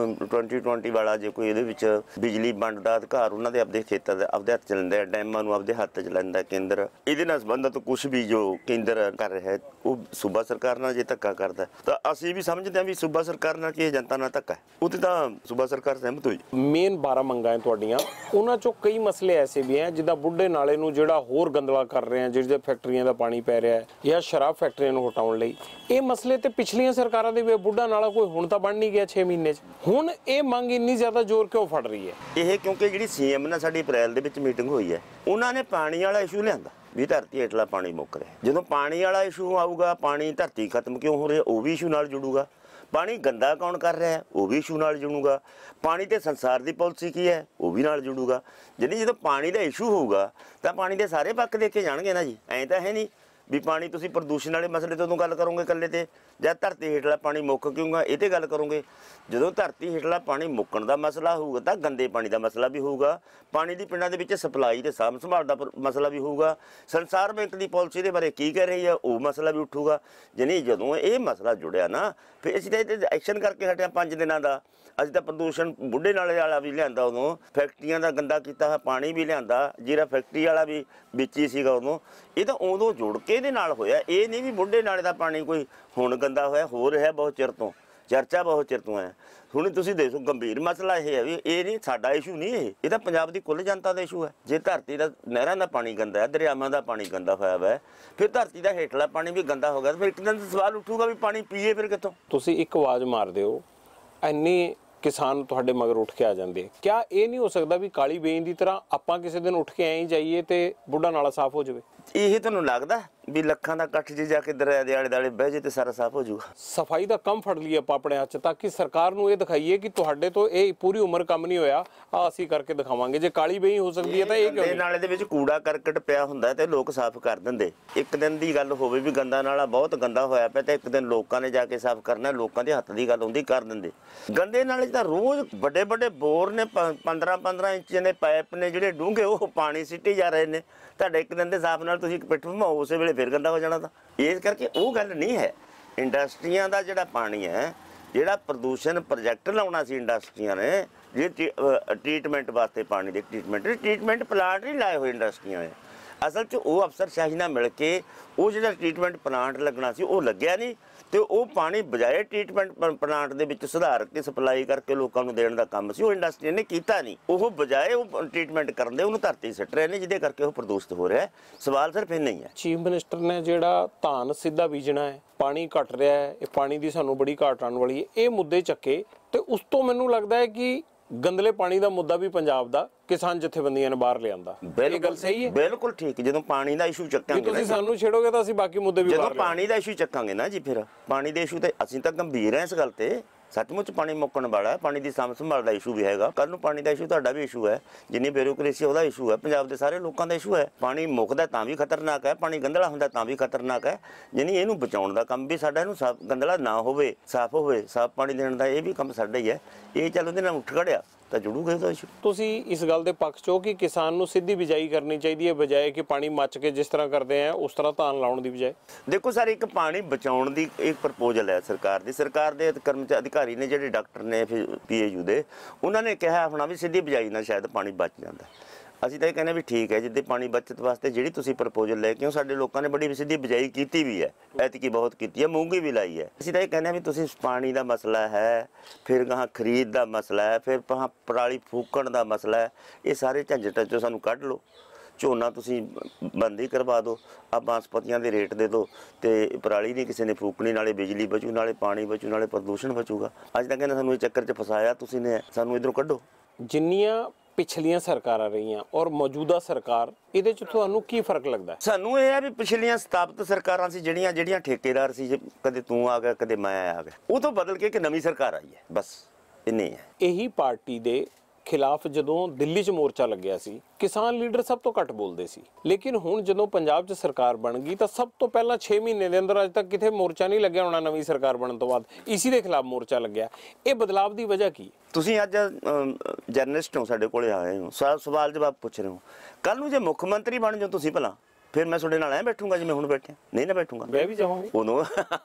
2020 ਵਾਲਾ ਜੇ ਕੋਈ ਇਹਦੇ ਵਿੱਚ ਬਿਜਲੀ ਵੰਡ ਦਾ ਅਧਿਕਾਰ ਉਹਨਾਂ ਦੇ ਆਪਦੇ ਖੇਤਰ ਦੇ ਆਪਦੇ ਹੱਥ 'ਚ ਲੈਂਦਾ, ਡੈਮਾਂ ਨੂੰ ਆਪਦੇ ਹੱਥ 'ਚ ਲੈਂਦਾ ਕੇਂਦਰ, ਇਹਦੇ ਨਾਲ ਸੰਬੰਧਿਤ ਕੁਝ ਵੀ ਜੋ ਕੇਂਦਰ ਕਰ ਰਿਹਾ ਹੈ ਉਹ ਸੂਬਾ ਸਰਕਾਰ ਨਾਲ ਜੇ ਧੱਕਾ ਕਰਦਾ ਤਾਂ ਅਸੀਂ ਵੀ ਸਮਝਦੇ ਹਾਂ ਵੀ ਸੂਬਾ ਸਰਕਾਰ ਨਾਲ ਕੀ ਜਨਤਾ ਨਾਲ ਧੱਕਾ, ਉਹਤੇ ਤਾਂ ਸੂਬਾ ਸਰਕਾਰ ਸਹਿਮਤ ਹੋਈ। ਮੇਨ 12 ਮੰਗਾਂ ਹੈ ਤੁਹਾਡੀਆਂ, ਉਹਨਾਂ ਚੋਂ ਕਈ ਮਸਲੇ ਐਸੇ ਵੀ ਹੈ ਜਿੱਦਾਂ ਬੁੱਢੇ ਨਾਲੇ ਨੂੰ ਜਿਹੜਾ ਹੋਰ ਗੰਦਲਾ ਕਰ ਰਹੇ ਆ, ਜਿਹੜੇ ਫੈਕਟਰੀਆਂ ਦਾ ਪਾਣੀ ਪੈ ਰਿਹਾ ਹੈ ਜਾਂ ਸ਼ਰਾਬ ਫੈਕਟਰੀਆਂ ਨੂੰ ਹਟਾਉਣ ਲਈ, ਇਹ ਮਸਲੇ ਤੇ ਪਿਛਲੀਆਂ ਸਰਕਾਰਾਂ ਦੇ ਵੀ ਬੁੱਢਾ ਨਾਲਾ ਕੋਈ ਹੁਣ ਤਾਂ ਬਣ ਨਹੀਂ ਗਿਆ 6 ਮਹੀਨੇ 'ਚ, ਹੁਣ ਇਹ ਮੰਗ ਇੰਨੀ ਜ਼ਿਆਦਾ ਜ਼ੋਰ ਕਿਉਂ ਫੜ ਰਹੀ ਹੈ? ਇਹ ਕਿਉਂਕਿ ਜਿਹੜੀ ਸੀਐਮ ਨਾਲ ਸਾਡੀ ਅਪ੍ਰੈਲ ਦੇ ਵਿੱਚ ਮੀਟਿੰਗ ਹੋਈ ਹੈ, ਉਹਨਾਂ ਨੇ ਪਾਣੀ ਵਾਲਾ ਇਸ਼ੂ ਲਿਆਂਦਾ ਵੀ ਧਰਤੀ ਹੇਠਲਾ ਪਾਣੀ ਮੁੱਕ ਰਿਹਾ। ਜਦੋਂ ਪਾਣੀ ਵਾਲਾ ਇਸ਼ੂ ਆਊਗਾ, ਪਾਣੀ ਧਰਤੀ ਖਤਮ ਕਿਉਂ ਹੋ ਰਿਹਾ ਉਹ ਵੀ ਇਸ਼ੂ ਨਾਲ ਜੁੜੂਗਾ, ਪਾਣੀ ਗੰਦਾ ਕੌਣ ਕਰ ਰਿਹਾ ਉਹ ਵੀ ਇਸ਼ੂ ਨਾਲ ਜੁੜੂਗਾ, ਪਾਣੀ ਤੇ ਸੰਸਾਰ ਦੀ ਪਾਲਿਸੀ ਕੀ ਹੈ ਉਹ ਵੀ ਨਾਲ ਜੁੜੂਗਾ। ਜਦੋਂ ਪਾਣੀ ਦਾ ਇਸ਼ੂ ਹੋਊਗਾ ਤਾਂ ਪਾਣੀ ਦੇ ਸਾਰੇ ਪੱਖ ਦੇਖੇ ਜਾਣਗੇ ਨਾ ਜੀ। ਐਂ ਤਾਂ ਹੈ ਨਹੀਂ ਵੀ ਪਾਣੀ ਤੁਸੀਂ ਪ੍ਰਦੂਸ਼ਣ ਵਾਲੇ ਮਸਲੇ ਤੋਂ ਗੱਲ ਕਰੋਗੇ ਇਕੱਲੇ ਤੇ, ਜਾਂ ਧਰਤੀ ਹੇਠਲਾ ਪਾਣੀ ਮੁੱਕ ਕਿਉਂਗਾ ਇਹ ਤੇ ਗੱਲ ਕਰੋਗੇ। ਜਦੋਂ ਧਰਤੀ ਹੇਠਲਾ ਪਾਣੀ ਮੁੱਕਣ ਦਾ ਮਸਲਾ ਹੋਊਗਾ ਤਾਂ ਗੰਦੇ ਪਾਣੀ ਦਾ ਮਸਲਾ ਵੀ ਹੋਊਗਾ, ਪਾਣੀ ਦੀ ਪਿੰਡਾਂ ਦੇ ਵਿੱਚ ਸਪਲਾਈ ਤੇ ਸਾਂਭ ਸੰਭਾਲ ਦਾ ਮਸਲਾ ਵੀ ਹੋਊਗਾ, ਸੰਸਾਰ ਬੈਂਕ ਦੀ ਪਾਲਿਸੀ ਦੇ ਬਾਰੇ ਕੀ ਕਹਿ ਰਹੀ ਹੈ ਉਹ ਮਸਲਾ ਵੀ ਉੱਠੂਗਾ। ਜਦੋਂ ਇਹ ਮਸਲਾ ਜੁੜਿਆ ਨਾ ਫਿਰ ਅਸੀਂ ਤਾਂ ਇਹਦੇ ਐਕਸ਼ਨ ਕਰਕੇ ਹਟਿਆ 5 ਦਿਨਾਂ ਦਾ। ਅਸੀਂ ਤਾਂ ਪ੍ਰਦੂਸ਼ਣ ਬੁੱਢੇ ਨਾਲੇ ਵਾਲਾ ਵੀ ਲਿਆਂਦਾ, ਉਦੋਂ ਫੈਕਟਰੀਆਂ ਦਾ ਗੰਦਾ ਕੀਤਾ ਹੋਇਆ ਪਾਣੀ ਵੀ ਲਿਆਂਦਾ, ਜੀਰਾ ਫੈਕਟਰੀ ਵਾਲਾ ਵੀ ਵਿੱਚ ਹੀ ਸੀਗਾ ਉਦੋਂ। ਇਹ ਤਾਂ ਉਦੋਂ ਜੁੜ ਕੇ ਇਹਦੇ ਨਾਲ ਹੋਇਆ, ਇਹ ਨਹੀਂ ਵੀ ਬੁੱਢੇ ਨਾਲੇ ਦਾ ਪਾਣੀ ਕੋਈ ਹੁਣ ਗੰਦਾ ਹੋਇਆ, ਹੋ ਰਿਹਾ ਬਹੁਤ ਚਿਰ ਤੋਂ, ਚਰਚਾ ਬਹੁਤ ਚਿਰ ਤੋਂ ਹੈ। ਹੁਣ ਤੁਸੀਂ ਦੇਖੋ ਗੰਭੀਰ ਮਸਲਾ ਇਹ ਹੈ ਵੀ ਇਹ ਨਹੀਂ ਸਾਡਾ ਇਸ਼ੂ ਨਹੀਂ, ਇਹ ਤਾਂ ਪੰਜਾਬ ਦੀ ਕੁੱਲ ਜਨਤਾ ਦਾ ਇਸ਼ੂ ਹੈ। ਜੇ ਧਰਤੀ ਦਾ ਨਹਿਰਾਂ ਦਾ ਪਾਣੀ ਗੰਦਾ ਹੈ, ਦਰਿਆਵਾਂ ਦਾ ਪਾਣੀ ਗੰਦਾ ਹੋਇਆ ਹੈ, ਫਿਰ ਧਰਤੀ ਦਾ ਹੇਠਲਾ ਪਾਣੀ ਵੀ ਗੰਦਾ ਹੋ ਗਿਆ, ਫਿਰ ਇੱਕ ਦਿਨ ਸਵਾਲ ਉੱਠੂਗਾ ਵੀ ਪਾਣੀ ਪੀਏ ਫਿਰ ਕਿੱਥੋਂ? ਤੁਸੀਂ ਇੱਕ ਆਵਾਜ਼ ਮਾਰ ਦਿਓ, ਇੰਨੀ ਕਿਸਾਨ ਤੁਹਾਡੇ ਮਗਰ ਉੱਠ ਕੇ ਆ ਜਾਂਦੇ, ਕਿਆ ਇਹ ਨਹੀਂ ਹੋ ਸਕਦਾ ਵੀ ਕਾਲੀ ਬੇਈ ਦੀ ਤਰ੍ਹਾਂ ਆਪਾਂ ਕਿਸੇ ਦਿਨ ਉੱਠ ਕੇ ਐਂ ਹੀ ਜਾਈਏ ਤੇ ਬੁੱਢਾ ਨਾਲਾ ਸਾਫ਼ ਹੋ ਜਾਵੇ? ਇਹ ਤੁਹਾਨੂੰ ਲੱਗਦਾ ਵੀ ਲੱਖਾਂ ਦਾ ਇਕੱਠ ਜੇ ਜਾ ਕੇ ਦਰਿਆ ਦੇ ਆਲੇ ਦੁਆਲੇ ਬਹਿ ਜੇ ਤੇ ਸਾਰਾ ਸਾਫ਼ ਹੋ ਜਾਊਗਾ? ਸਫਾਈ ਦਾ ਕੰਮ ਫੜ ਲਈਏ ਆਪਾਂ ਆਪਣੇ ਹੱਥ 'ਚ, ਤਾਂ ਕਿ ਸਰਕਾਰ ਨੂੰ ਇਹ ਦਿਖਾਈਏ ਕਿ ਤੁਹਾਡੇ ਤੋਂ ਇਹ ਪੂਰੀ ਉਮਰ ਕੰਮ ਨਹੀਂ ਹੋਇਆ, ਆ ਅਸੀਂ ਕਰਕੇ ਦਿਖਾਵਾਂਗੇ। ਜੇ ਕਾਲੀ ਬੇਈ ਹੋ ਸਕਦੀ ਹੈ ਤਾਂ ਇਹ ਕਿਉਂ? ਨਾਲੇ ਦੇ ਵਿੱਚ ਕੂੜਾ ਕਰਕਟ ਪਿਆ ਹੁੰਦਾ ਤੇ ਲੋਕ ਸਾਫ਼ ਕਰ ਦਿੰਦੇ। ਇੱਕ ਦਿਨ ਦੀ ਗੱਲ ਹੋਵੇ ਵੀ ਗੰਦਾ ਨਾਲਾ ਬਹੁਤ ਗੰਦਾ ਹੋਇਆ ਪਿਆ ਤੇ ਇੱਕ ਦਿਨ ਲੋਕਾਂ ਨੇ ਜਾ ਕੇ ਸਾਫ਼ ਕਰਨਾ, ਲੋਕਾਂ ਦੇ ਹੱਥ ਦੀ ਗੱਲ ਹੁੰਦੀ ਕਰ ਦਿੰਦੇ। ਗੰਦੇ ਨਾਲੇ ਤਾਂ ਰੋਜ਼ ਵੱਡੇ ਵੱਡੇ ਬੋਰ ਨੇ, 15-15 ਇੰਚ ਦੇ ਪਾਈਪ ਨੇ ਜਿਹੜੇ ਡੂੰਘੇ, ਉਹ ਪਾਣੀ ਸਿੱਟੀ ਜਾ ਰਹੇ ਨੇ। ਤੁਹਾਡੇ ਇੱਕ ਦਿਨ ਦੇ ਸਾਫ਼ ਨਾਲ ਤੁਸੀਂ ਇੱਕ ਪਿੱਠ ਘੁਮਾਓ, ਉਸੇ ਵੇਲੇ ਫਿਰ ਗੰਦਾ ਹੋ ਜਾਣਾ। ਤਾਂ ਇਸ ਕਰਕੇ ਉਹ ਗੱਲ ਨਹੀਂ ਹੈ। ਇੰਡਸਟਰੀਆਂ ਦਾ ਜਿਹੜਾ ਪਾਣੀ ਹੈ, ਜਿਹੜਾ ਪ੍ਰਦੂਸ਼ਣ ਪ੍ਰੋਜੈਕਟ ਲਾਉਣਾ ਸੀ ਇੰਡਸਟਰੀਆਂ ਨੇ, ਜੇ ਟ੍ਰੀਟਮੈਂਟ ਵਾਸਤੇ ਪਾਣੀ ਦੇ ਟ੍ਰੀਟਮੈਂਟ ਪਲਾਂਟ ਨਹੀਂ ਲਾਏ ਹੋਏ ਇੰਡਸਟਰੀਆਂ ਨੇ। ਅਸਲ 'ਚ ਉਹ ਅਫਸਰਸ਼ਾਹੀ ਨਾਲ ਮਿਲ ਕੇ ਉਹ ਜਿਹੜਾ ਟ੍ਰੀਟਮੈਂਟ ਪਲਾਂਟ ਲੱਗਣਾ ਸੀ ਉਹ ਲੱਗਿਆ ਨਹੀਂ, ਤੇ ਉਹ ਪਾਣੀ ਬਜਾਏ ਟ੍ਰੀਟਮੈਂਟ ਪਲਾਂਟ ਦੇ ਵਿੱਚ ਸੁਧਾਰ ਕੇ ਸਪਲਾਈ ਕਰਕੇ ਲੋਕਾਂ ਨੂੰ ਦੇਣ ਦਾ ਕੰਮ ਸੀ, ਉਹ ਇੰਡਸਟਰੀ ਨੇ ਕੀਤਾ ਨਹੀਂ। ਉਹ ਬਜਾਏ ਉਹ ਟ੍ਰੀਟਮੈਂਟ ਕਰਨ ਦੇ ਉਹਨੂੰ ਧਰਤੀ ਸਿੱਟ ਰਹੇ ਨੇ, ਜਿਹਦੇ ਕਰਕੇ ਉਹ ਪ੍ਰਦੂਸ਼ਿਤ ਹੋ ਰਿਹਾ ਹੈ। ਸਵਾਲ ਸਿਰਫ ਇੰਨਾ ਹੀ ਹੈ। ਚੀਫ ਮਿਨਿਸਟਰ ਨੇ ਜਿਹੜਾ ਧਾਨ ਸਿੱਧਾ ਬੀਜਣਾ ਹੈ, ਪਾਣੀ ਘਟ ਰਿਹਾ ਹੈ, ਇਹ ਪਾਣੀ ਦੀ ਸਾਨੂੰ ਬੜੀ ਘਾਟ ਆਉਣ ਵਾਲੀ ਹੈ, ਇਹ ਮੁੱਦੇ ਚੱਕੇ, ਤੇ ਉਸ ਤੋਂ ਮੈਨੂੰ ਲੱਗਦਾ ਹੈ ਕਿ ਗੰਦਲੇ ਪਾਣੀ ਦਾ ਮੁੱਦਾ ਵੀ ਪੰਜਾਬ ਦਾ ਕਿਸਾਨ ਜਥੇਬੰਦੀਆਂ ਨੇ ਬਾਹਰ ਲਿਆਂਦਾ। ਇਹ ਗੱਲ ਸਹੀ ਹੈ? ਬਿਲਕੁਲ ਠੀਕ। ਜਦੋਂ ਪਾਣੀ ਦਾ ਇਸ਼ੂ ਚੱਕਾਂਗੇ, ਤੁਸੀਂ ਸਾਨੂੰ ਛੇੜੋਗੇ ਤਾਂ ਅਸੀਂ ਬਾਕੀ ਮੁੱਦੇ ਵੀ ਜਦੋਂ ਪਾਣੀ ਦਾ ਇਸ਼ੂ ਚੱਕਾਂਗੇ ਨਾ ਜੀ, ਫਿਰ ਪਾਣੀ ਦੇ ਇਸ਼ੂ ਤੇ ਅਸੀਂ ਤਾਂ ਗੰਭੀਰ ਹਾਂ ਇਸ ਗੱਲ ਤੇ। सचमुच पानी मुक्कण वाला है। पानी की साਂਭ संभाल का इशू भी हैगा, कल नूं पानी का इशू तुहाडा भी इशू है, जिन्नी ब्यूरोक्रेसी ਉਹਦਾ इशू है, पंजाब के सारे लोगों का इशू है। पानी मुकदा तां भी खतरनाक है, पानी गंदला हुंदा तां भी खतरनाक है। यानी ਇਹਨੂੰ बचाउण ਦਾ ਕੰਮ ਵੀ ਸਾਡਾ, ਇਹਨੂੰ ਸਾਫ गंदला ना ਹੋਵੇ, ਸਾਫ ਹੋਵੇ, ਸਾਫ ਪਾਣੀ ਦੇਣ ਦਾ ਇਹ ਵੀ ਕੰਮ ਸਾਡਾ ਹੀ ਹੈ। ਇਹ ਚੱਲ ਉਹਦੇ ਨਾਲ ਉੱਠ ਖੜਿਆ ਤਾਂ ਜੁੜੂਗਾ ਇਹਦਾ ਇਸ਼ੂ। ਤੁਸੀਂ ਇਸ ਗੱਲ ਦੇ ਪੱਖ 'ਚ ਹੋ ਕਿ ਕਿਸਾਨ ਨੂੰ ਸਿੱਧੀ ਬਿਜਾਈ ਕਰਨੀ ਚਾਹੀਦੀ ਹੈ, ਬਜਾਏ ਕਿ ਪਾਣੀ ਮੱਚ ਕੇ ਜਿਸ ਤਰ੍ਹਾਂ ਕਰਦੇ ਆ ਉਸ ਤਰ੍ਹਾਂ ਧਾਨ ਲਾਉਣ ਦੀ ਬਜਾਏ? ਦੇਖੋ ਸਰ, ਇੱਕ ਪਾਣੀ ਬਚਾਉਣ ਦੀ ਇੱਕ ਪ੍ਰਪੋਜ਼ਲ ਹੈ ਸਰਕਾਰ ਦੀ। ਸਰਕਾਰ ਦੇ ਕਰਮਚਾਰੀ ਅਧਿਕਾਰੀ ਨੇ ਜਿਹੜੇ ਡਾਕਟਰ ਨੇ PAU ਦੇ, ਉਹਨਾਂ ਨੇ ਕਿਹਾ ਹੋਣਾ ਵੀ ਸਿੱਧੀ ਬਿਜਾਈ ਨਾਲ ਸ਼ਾਇਦ ਪਾਣੀ ਬਚ ਜਾਂਦਾ। ਅਸੀਂ ਤਾਂ ਇਹ ਕਹਿੰਦੇ ਵੀ ਠੀਕ ਹੈ, ਜਿੱਦੇ ਪਾਣੀ ਬਚਤ ਵਾਸਤੇ ਜਿਹੜੀ ਤੁਸੀਂ ਪ੍ਰਪੋਜ਼ਲ ਲੈ ਕੇ ਆਓ, ਸਾਡੇ ਲੋਕਾਂ ਨੇ ਬੜੀ ਸਿੱਧੀ ਬਿਜਾਈ ਕੀਤੀ ਵੀ ਹੈ, ਐਤਕੀ ਬਹੁਤ ਕੀਤੀ ਹੈ, ਮੂੰਗੀ ਵੀ ਲਾਈ ਹੈ। ਅਸੀਂ ਤਾਂ ਇਹ ਕਹਿੰਦੇ ਵੀ ਤੁਸੀਂ ਪਾਣੀ ਦਾ ਮਸਲਾ ਹੈ, ਫਿਰ ਗਾਹਾਂ ਖਰੀਦ ਦਾ ਮਸਲਾ ਹੈ, ਫਿਰ ਪਰਾਲੀ ਫੂਕਣ ਦਾ ਮਸਲਾ ਹੈ, ਇਹ ਸਾਰੇ ਝੰਜਟਾਂ 'ਚੋਂ ਸਾਨੂੰ ਕੱਢ ਲਓ। ਝੋਨਾ ਤੁਸੀਂ ਬੰਦ ਹੀ ਕਰਵਾ ਦਿਓ, ਆ ਬਾਸਪਤੀਆਂ ਦੇ ਰੇਟ ਦੇ ਦਿਓ, ਤੇ ਪਰਾਲੀ ਨਹੀਂ ਕਿਸੇ ਨੇ ਫੂਕਣੀ, ਨਾਲੇ ਬਿਜਲੀ ਬਚੂ, ਨਾਲੇ ਪਾਣੀ ਬਚੂ, ਨਾਲੇ ਪ੍ਰਦੂਸ਼ਣ ਬਚੂਗਾ। ਅੱਜ ਤਾਂ ਕਹਿੰਦੇ ਸਾਨੂੰ ਇਹ ਚੱਕਰ 'ਚ ਫਸਾਇਆ ਤੁਸੀਂ ਨੇ, ਸਾਨੂੰ ਇੱਧਰੋਂ ਕੱਢੋ। ਜਿੰਨੀਆਂ ਪਿਛਲੀਆਂ ਸਰਕਾਰਾਂ ਰਹੀਆਂ ਔਰ ਮੌਜੂਦਾ ਸਰਕਾਰ, ਇਹਦੇ 'ਚ ਤੁਹਾਨੂੰ ਕੀ ਫਰਕ ਲੱਗਦਾ? ਸਾਨੂੰ ਇਹ ਹੈ ਵੀ ਪਿਛਲੀਆਂ ਸਥਾਪਿਤ ਸਰਕਾਰਾਂ ਸੀ ਜਿਹੜੀਆਂ ਠੇਕੇਦਾਰ ਸੀ, ਕਦੇ ਤੂੰ ਆ ਗਿਆ ਕਦੇ ਮੈਂ ਆ ਗਿਆ, ਉਹ ਤੋਂ ਬਦਲ ਕੇ ਇੱਕ ਨਵੀਂ ਸਰਕਾਰ ਆਈ ਹੈ, ਬਸ ਇੰਨੇ ਹੈ। ਇਹੀ ਪਾਰਟੀ ਦੇ ਖਿਲਾਫ ਜਦੋਂ ਦਿੱਲੀ 'ਚ ਮੋਰਚਾ ਲੱਗਿਆ ਸੀ, ਕਿਸਾਨ ਲੀਡਰ ਸਭ ਤੋਂ ਘੱਟ ਬੋਲਦੇ ਸੀ, ਲੇਕਿਨ ਹੁਣ ਜਦੋਂ ਪੰਜਾਬ 'ਚ ਸਰਕਾਰ ਬਣ ਗਈ ਤਾਂ ਸਭ ਤੋਂ ਪਹਿਲਾਂ 6 ਮਹੀਨੇ ਦੇ ਅੰਦਰ ਅੱਜ ਤੱਕ ਕਿਤੇ ਮੋਰਚਾ ਨਹੀਂ ਲੱਗਿਆ ਹੋਣਾ। ਨਵੀਂ ਸਰਕਾਰ ਬਣਨ ਤੋਂ ਬਾਅਦ ਇਸੀ ਦੇ ਖਿਲਾਫ ਮੋਰਚਾ ਲੱਗਿਆ। ਇਹ ਬਦਲਾਵ ਦੀ ਵਜ੍ਹਾ ਕੀ? ਤੁਸੀਂ ਅੱਜ ਜਰਨਲਿਸਟ ਹੋ, ਸਾਡੇ ਕੋਲੇ ਆਏ ਹੋ, ਸਵਾਲ ਜਵਾਬ ਪੁੱਛ ਰਹੇ ਹੋ। ਕੱਲ ਨੂੰ ਜੇ ਮੁੱਖ ਮੰਤਰੀ ਬਣ ਜਾਓ ਤੁਸੀਂ ਭਲਾ, ਫਿਰ ਮੈਂ ਤੁਹਾਡੇ ਨਾਲ ਐਂ ਬੈਠੂੰਗਾ ਜਿਵੇਂ ਹੁਣ ਬੈਠਿਆ? ਨਹੀਂ ਨਾ ਬੈਠੂੰਗਾ, ਮੈਂ ਵੀ ਜਾਵਾਂਗੀ ਉਦੋਂ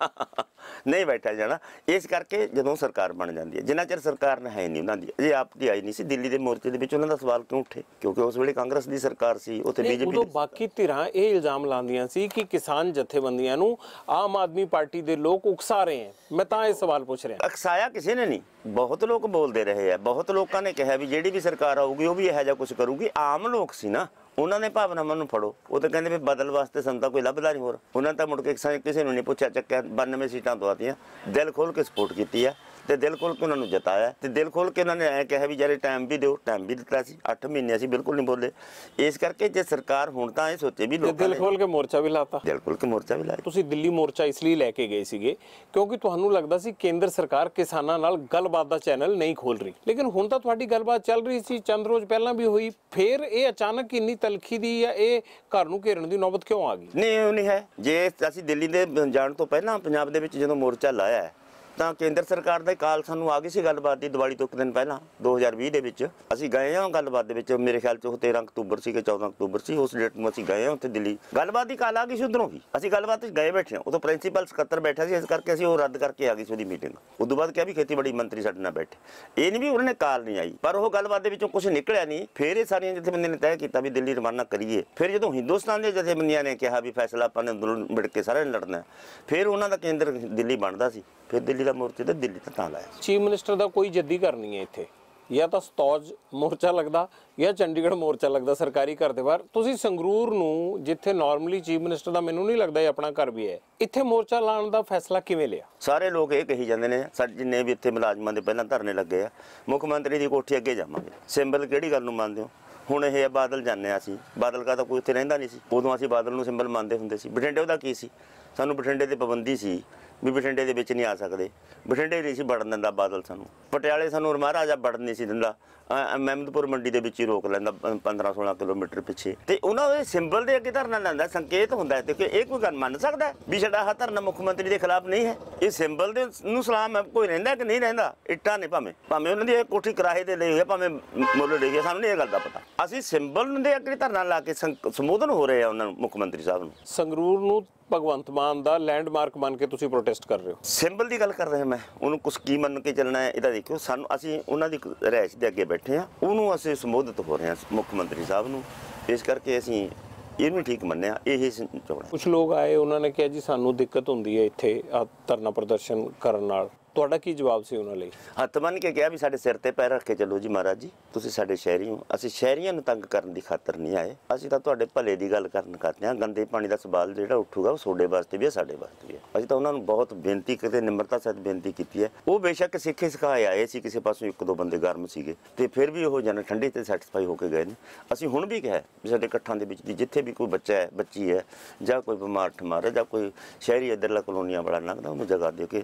ਨਹੀਂ ਬੈਠਾ ਜਾਣਾ। ਇਸ ਕਰਕੇ ਜਦੋਂ ਸਰਕਾਰ ਬਣ ਜਾਂਦੀ ਹੈ, ਜਿੰਨਾ ਚਿਰ ਸਰਕਾਰ ਨੇ ਹੈ ਨਹੀਂ ਉਹਨਾਂ ਦੀ, ਅਜੇ ਆਪ ਦੀ ਆਈ ਨਹੀਂ ਸੀ ਦਿੱਲੀ ਦੇ ਮੋਰਚੇ ਦੇ ਵਿੱਚ, ਉਹਨਾਂ ਦਾ ਸਵਾਲ ਕਿਉਂ ਉੱਠੇ? ਕਿਉਂਕਿ ਉਸ ਵੇਲੇ ਕਾਂਗਰਸ ਦੀ ਸਰਕਾਰ ਸੀ, ਉੱਥੇ BJP। ਉਦੋਂ ਬਾਕੀ ਧਿਰਾਂ ਇਹ ਇਲਜ਼ਾਮ ਲਾਉਂਦੀਆਂ ਸੀ ਕਿ ਕਿਸਾਨ ਜਥੇਬੰਦੀਆਂ ਨੂੰ ਆਮ ਆਦਮੀ ਪਾਰਟੀ ਦੇ ਲੋਕ ਉਕਸਾ ਰਹੇ ਹੈ। ਮੈਂ ਤਾਂ ਇਹ ਸਵਾਲ ਪੁੱਛ ਰਿਹਾ। ਅਕਸਾਇਆ ਕਿਸੇ ਨੇ ਨਹੀਂ, ਬਹੁਤ ਲੋਕ ਬੋਲਦੇ ਰਹੇ ਆ, ਬਹੁਤ ਲੋਕਾਂ ਨੇ ਕਿਹਾ ਵੀ ਜਿਹੜੀ ਵੀ ਸਰਕਾਰ ਆਊਗੀ ਉਹ ਵੀ ਇਹੋ ਜਿਹਾ ਕੁਝ ਕਰੂਗੀ। ਆਮ ਲੋਕ ਸੀ ਨਾ, ਉਹਨਾਂ ਨੇ ਭਾਵਨਾਵਾਂ ਨੂੰ ਫੜੋ। ਉਹ ਤਾਂ ਕਹਿੰਦੇ ਵੀ ਬਦਲ ਵਾਸਤੇ ਸਾਨੂੰ ਤਾਂ ਕੋਈ ਲੱਭਦਾ ਨਹੀਂ ਹੋਰ। ਉਹਨਾਂ ਤਾਂ ਮੁੜ ਕੇ ਕਿਸੇ ਨੂੰ ਨਹੀਂ ਪੁੱਛਿਆ ਚੱਕਿਆ, 92 ਸੀਟਾਂ ਦਵਾਤੀਆਂ, ਦਿਲ ਖੋਲ ਕੇ ਸਪੋਰਟ ਕੀਤੀ ਆ, ਤੇ ਦਿਲ ਖੋਲ ਕੇ ਉਹਨਾਂ ਨੂੰ ਜਿਤਾਇਆ, ਤੇ ਦਿਲ ਖੋਲ ਕੇ ਉਹਨਾਂ ਨੇ ਐਂ ਕਿਹਾ ਵੀ ਜਿਹੜੇ ਟਾਈਮ ਵੀ ਦਿਓ, ਟਾਈਮ ਵੀ ਦਿੱਤਾ ਸੀ। 8 ਮਹੀਨੇ ਅਸੀਂ ਬਿਲਕੁਲ ਨਹੀਂ ਬੋਲੇ। ਇਸ ਕਰਕੇ ਜੇ ਸਰਕਾਰ ਹੁਣ ਤਾਂ ਇਹ ਸੋਚੇ ਵੀ ਲੋਕਾਂ ਦਿਲ ਖੋਲ ਕੇ ਮੋਰਚਾ ਵੀ ਲਾਤਾ, ਦਿਲ ਖੋਲ ਕੇ ਮੋਰਚਾ ਵੀ ਲਾਇਆ। ਤੁਸੀਂ ਦਿੱਲੀ ਮੋਰਚਾ ਇਸ ਲਈ ਲੈ ਕੇ ਗਏ ਸੀਗੇ ਕਿਉਂਕਿ ਤੁਹਾਨੂੰ ਲੱਗਦਾ ਸੀ ਕੇਂਦਰ ਸਰਕਾਰ ਕਿਸਾਨਾਂ ਨਾਲ ਗੱਲਬਾਤ ਦਾ ਚੈਨਲ ਨਹੀਂ ਖੋਲ ਰਹੀ, ਲੇਕਿਨ ਹੁਣ ਤਾਂ ਤੁਹਾਡੀ ਗੱਲਬਾਤ ਚੱਲ ਰਹੀ ਸੀ, ਚੰਦ ਰੋਜ਼ ਪਹਿਲਾਂ ਵੀ ਹੋਈ, ਫਿਰ ਇਹ ਅਚਾਨਕ ਇੰਨੀ ਤਲਖੀ ਦੀ ਜਾਂ ਇਹ ਘਰ ਨੂੰ ਘੇਰਨ ਦੀ ਨੌਬਤ ਕਿਉਂ ਆ ਗਈ? ਨਹੀਂ, ਉਹ ਨਹੀਂ ਹੈ। ਜੇ ਅਸੀਂ ਦਿੱਲੀ ਦੇ ਜਾਣ ਤੋਂ ਪਹਿਲਾਂ ਪੰਜਾਬ ਦੇ ਵਿੱਚ ਜਦੋਂ ਮੋਰਚਾ ਲਾਇਆ ਤਾਂ ਕੇਂਦਰ ਸਰਕਾਰ ਦਾ ਕਾਲ ਸਾਨੂੰ ਆ ਗਈ ਸੀ ਗੱਲਬਾਤ ਦੀ। ਦੀਵਾਲੀ ਤੋਂ ਇੱਕ ਦਿਨ ਪਹਿਲਾਂ 2020 ਦੇ ਵਿੱਚ ਅਸੀਂ ਗਏ ਹਾਂ ਗੱਲਬਾਤ ਦੇ ਵਿੱਚ। ਮੇਰੇ ਖਿਆਲ 'ਚ ਉਹ 13 ਅਕਤੂਬਰ ਸੀ ਕਿ 14 ਅਕਤੂਬਰ ਸੀ, ਉਸ ਡੇਟ ਨੂੰ ਅਸੀਂ ਗਏ ਹਾਂ ਉੱਥੇ ਦਿੱਲੀ। ਗੱਲਬਾਤ ਦੀ ਕਾਲ ਆ ਗਈ ਸੀ ਉੱਧਰੋਂ ਵੀ, ਅਸੀਂ ਗੱਲਬਾਤ 'ਚ ਗਏ ਬੈਠੇ ਹਾਂ। ਉਦੋਂ ਪ੍ਰਿੰਸੀਪਲ ਸਕੱਤਰ ਬੈਠਾ ਸੀ, ਇਸ ਕਰਕੇ ਅਸੀਂ ਉਹ ਰੱਦ ਕਰਕੇ ਆ ਗਈ ਸੀ ਉਹਦੀ ਮੀਟਿੰਗ। ਉਦੋਂ ਬਾਅਦ ਕਿਹਾ ਵੀ ਖੇਤੀਬਾੜੀ ਮੰਤਰੀ ਸਾਡੇ ਨਾਲ ਬੈਠੇ, ਇਹ ਨਹੀਂ ਵੀ ਉਹਨਾਂ ਨੇ ਕਾਲ ਨਹੀਂ ਆਈ, ਪਰ ਉਹ ਗੱਲਬਾਤ ਦੇ ਵਿੱਚੋਂ ਕੁਝ ਨਿਕਲਿਆ ਨਹੀਂ। ਫਿਰ ਇਹ ਸਾਰੀਆਂ ਜਥੇਬੰਦੀਆਂ ਨੇ ਤੈਅ ਕੀਤਾ ਵੀ ਦਿੱਲੀ ਰਵਾਨਾ ਕਰੀਏ। ਫਿਰ ਜਦੋਂ ਹਿੰਦੁਸਤਾਨ ਦੇ ਜਥੇਬੰਦੀਆਂ ਨੇ ਕਿਹਾ ਵੀ ਫੈਸਲਾ ਆਪਾਂ ਨੇ ਅੰਦਰੋਂ ਮਿਲ ਕੇ ਸਾਰਿਆਂ ਨੇ ਲੜਨਾ, ਫਿਰ ਉਹਨਾਂ ਦਾ ਕੇਂਦਰ ਦਿੱਲੀ ਬਣਦਾ ਸੀ। ਫਿਰ ਦਿੱਲੀ ਦਾ ਮੋਰਚੇ ਤੇ ਦਿੱਲੀ ਤਾਂ ਲਾਇਆ। ਚੀਫ ਮਿਨਿਸਟਰ ਦਾ ਕੋਈ ਜੱਦੀ ਘਰ ਨਹੀਂ ਹੈ ਇੱਥੇ, ਜਾਂ ਤਾਂ ਸਤੌਜ ਮੋਰਚਾ ਲੱਗਦਾ ਜਾਂ ਚੰਡੀਗੜ੍ਹ ਮੋਰਚਾ ਲੱਗਦਾ ਸਰਕਾਰੀ ਘਰ ਦੇ ਬਾਹਰ। ਤੁਸੀਂ ਸੰਗਰੂਰ ਨੂੰ, ਜਿੱਥੇ ਨਾਰਮਲੀ ਚੀਫ ਮਿਨਿਸਟਰ ਦਾ ਮੈਨੂੰ ਨਹੀਂ ਲੱਗਦਾ ਇਹ ਆਪਣਾ ਘਰ ਵੀ ਹੈ, ਇੱਥੇ ਮੋਰਚਾ ਲਾਉਣ ਦਾ ਫੈਸਲਾ ਕਿਵੇਂ ਲਿਆ? ਸਾਰੇ ਲੋਕ ਇਹ ਕਹੀ ਜਾਂਦੇ ਨੇ, ਸਾਡੇ ਜਿੰਨੇ ਵੀ ਇੱਥੇ ਮੁਲਾਜ਼ਮਾਂ ਦੇ ਪਹਿਲਾਂ ਧਰਨੇ ਲੱਗੇ ਆ, ਮੁੱਖ ਮੰਤਰੀ ਦੀ ਕੋਠੀ ਅੱਗੇ ਜਾਵਾਂਗੇ। ਸਿੰਬਲ ਕਿਹੜੀ ਗੱਲ ਨੂੰ ਮੰਨਦੇ ਹੋ? ਹੁਣ ਇਹ ਬਾਦਲ ਜਾਂਦੇ ਆ, ਅਸੀਂ ਬਾਦਲ ਕਾ ਤਾਂ ਕੋਈ ਇੱਥੇ ਰਹਿੰਦਾ ਨਹੀਂ ਸੀ, ਉਦੋਂ ਅਸੀਂ ਬਾਦਲ ਨੂੰ ਸਿੰਬਲ ਮੰਨਦੇ ਹੁੰਦੇ ਸੀ। ਬਠਿੰਡੇ ਉਹਦਾ ਕੀ ਸੀ? ਸਾਨੂੰ ਬਠਿੰਡੇ ਤੇ ਪਾਬੰਦੀ ਸੀ ਵੀ ਬਠਿੰਡੇ ਦੇ ਵਿੱਚ ਨਹੀਂ ਆ ਸਕਦੇ, ਬਠਿੰਡੇ ਨਹੀਂ ਸੀ ਵੜਨ ਦਿੰਦਾ ਬਾਦਲ ਸਾਨੂੰ। ਪਟਿਆਲੇ ਸਾਨੂੰ ਮਹਾਰਾਜਾ ਵੜਨ ਨਹੀਂ ਸੀ ਦਿੰਦਾ, ਮਹਿਮਦਪੁਰ ਮੰਡੀ ਦੇ ਵਿੱਚ ਹੀ ਰੋਕ ਲੈਂਦਾ 15-16 ਕਿਲੋਮੀਟਰ ਪਿੱਛੇ। ਤੇ ਉਹਨਾਂ ਦੇ ਸਿੰਬਲ ਦੇ ਅੱਗੇ ਧਰਨਾ ਲੈਂਦਾ, ਸੰਕੇਤ ਹੁੰਦਾ ਹੈ। ਤੇ ਕਿ ਇਹ ਕੋਈ ਗੱਲ ਮੰਨ ਸਕਦਾ ਵੀ ਸਾਡਾ ਆਹ ਧਰਨਾ ਮੁੱਖ ਮੰਤਰੀ ਦੇ ਖਿਲਾਫ ਨਹੀਂ ਹੈ? ਇਹ ਸਿੰਬਲ ਦੇ ਨੂੰ ਸਲਾਮ ਹੈ, ਕੋਈ ਰਹਿੰਦਾ ਕਿ ਨਹੀਂ ਰਹਿੰਦਾ? ਇੱਟਾਂ ਨੇ ਭਾਵੇਂ ਉਹਨਾਂ ਦੀ ਇਹ ਕੋਠੀ ਕਿਰਾਏ ਤੇ ਲਈ ਹੋਈ, ਭਾਵੇਂ ਮੁੱਲ ਲਈ ਹੋਈ, ਸਾਨੂੰ ਨਹੀਂ ਇਹ ਗੱਲ ਦਾ ਪਤਾ। ਅਸੀਂ ਸਿੰਬਲ ਦੇ ਅੱਗੇ ਧਰਨਾ ਲਾ ਕੇ ਸੰਬੋਧਨ ਹੋ ਰਹੇ ਆ ਉਹਨਾਂ ਨੂੰ, ਮੁੱਖ ਮੰਤਰੀ ਸਾਹਿਬ ਨੂੰ। ਸੰਗਰੂਰ ਨੂੰ ਭਗਵੰਤ ਮਾਨ ਦਾ ਲੈਂਡਮਾਰਕ ਮੰਨ ਕੇ ਤੁਸੀਂ ਪ੍ਰੋਟੈਸਟ ਕਰ ਰਹੇ ਹੋ? ਸਿੰਬਲ ਦੀ ਗੱਲ ਕਰ ਰਹੇ ਮੈਂ, ਉਹਨੂੰ ਕੁਛ ਕੀ ਮੰਨ ਕੇ ਚੱਲਣਾ ਹੈ ਇਹਦਾ ਦੇਖਿਓ। ਸਾਨੂੰ, ਅਸੀਂ ਉਹਨਾਂ ਦੀ ਰਿਹਾਇਸ਼ ਦੇ ਅੱਗੇ ਬੈਠੇ ਹਾਂ, ਉਹਨੂੰ ਅਸੀਂ ਸੰਬੋਧਿਤ ਹੋ ਰਹੇ ਹਾਂ ਮੁੱਖ ਮੰਤਰੀ ਸਾਹਿਬ ਨੂੰ। ਇਸ ਕਰਕੇ ਅਸੀਂ ਇਹਨੂੰ ਠੀਕ ਮੰਨਿਆ। ਇਹ ਚੋਣ ਕੁਝ ਲੋਕ ਆਏ, ਉਹਨਾਂ ਨੇ ਕਿਹਾ ਜੀ ਸਾਨੂੰ ਦਿੱਕਤ ਹੁੰਦੀ ਹੈ ਇੱਥੇ ਆ ਧਰਨਾ ਪ੍ਰਦਰਸ਼ਨ ਕਰਨ ਨਾਲ, ਤੁਹਾਡਾ ਕੀ ਜਵਾਬ ਸੀ ਉਹਨਾਂ ਲਈ? ਹੱਥ ਬੰਨ੍ਹ ਕੇ ਕਿਹਾ ਵੀ ਸਾਡੇ ਸਿਰ ਤੇ ਪੈਰ ਰੱਖ ਕੇ ਚੱਲੋ ਜੀ ਮਹਾਰਾਜ ਜੀ, ਤੁਸੀਂ ਸਾਡੇ ਸ਼ਹਿਰੀ ਹੋ, ਅਸੀਂ ਸ਼ਹਿਰੀਆਂ ਨੂੰ ਤੰਗ ਕਰਨ ਦੀ ਖਾਤਰ ਨਹੀਂ ਆਏ, ਅਸੀਂ ਤਾਂ ਤੁਹਾਡੇ ਭਲੇ ਦੀ ਗੱਲ ਕਰਨ ਕਰਦੇ ਹਾਂ। ਗੰਦੇ ਪਾਣੀ ਦਾ ਸਵਾਲ ਜਿਹੜਾ ਉੱਠੂਗਾ ਉਹ ਤੁਹਾਡੇ ਵਾਸਤੇ ਵੀ ਹੈ, ਸਾਡੇ ਵਾਸਤੇ ਵੀ ਹੈ। ਅਸੀਂ ਤਾਂ ਉਹਨਾਂ ਨੂੰ ਬਹੁਤ ਬੇਨਤੀ ਕਰਦੇ, ਨਿਮਰਤਾ ਸਹਿਤ ਬੇਨਤੀ ਕੀਤੀ ਹੈ। ਉਹ ਬੇਸ਼ੱਕ ਸਿੱਖੇ ਸਿਖਾਏ ਆਏ ਸੀ, ਕਿਸੇ ਪਾਸੋਂ ਇੱਕ ਦੋ ਬੰਦੇ ਗਰਮ ਸੀਗੇ, ਤੇ ਫਿਰ ਵੀ ਉਹ ਜਨ ਠੰਡੇ ਤੇ ਸੈਟੀਸਫਾਈ ਹੋ ਕੇ ਗਏ ਨੇ। ਅਸੀਂ ਹੁਣ ਵੀ ਕਿਹਾ ਵੀ ਸਾਡੇ ਇਕੱਠਾਂ ਦੇ ਵਿੱਚ ਦੀ ਜਿੱਥੇ ਵੀ ਕੋਈ ਬੱਚਾ ਹੈ, ਬੱਚੀ ਹੈ, ਜਾਂ ਕੋਈ ਬਿਮਾਰ ਠਮਾਰ ਹੈ, ਜਾਂ ਕੋਈ ਸ਼ਹਿਰੀ ਇੱਧਰਲਾ ਕਲੋਨੀਆਂ ਵਾਲਾ ਲੰਘਦਾ, ਉਹਨੂੰ ਜਗ੍ਹਾ ਦੇ ਕੇ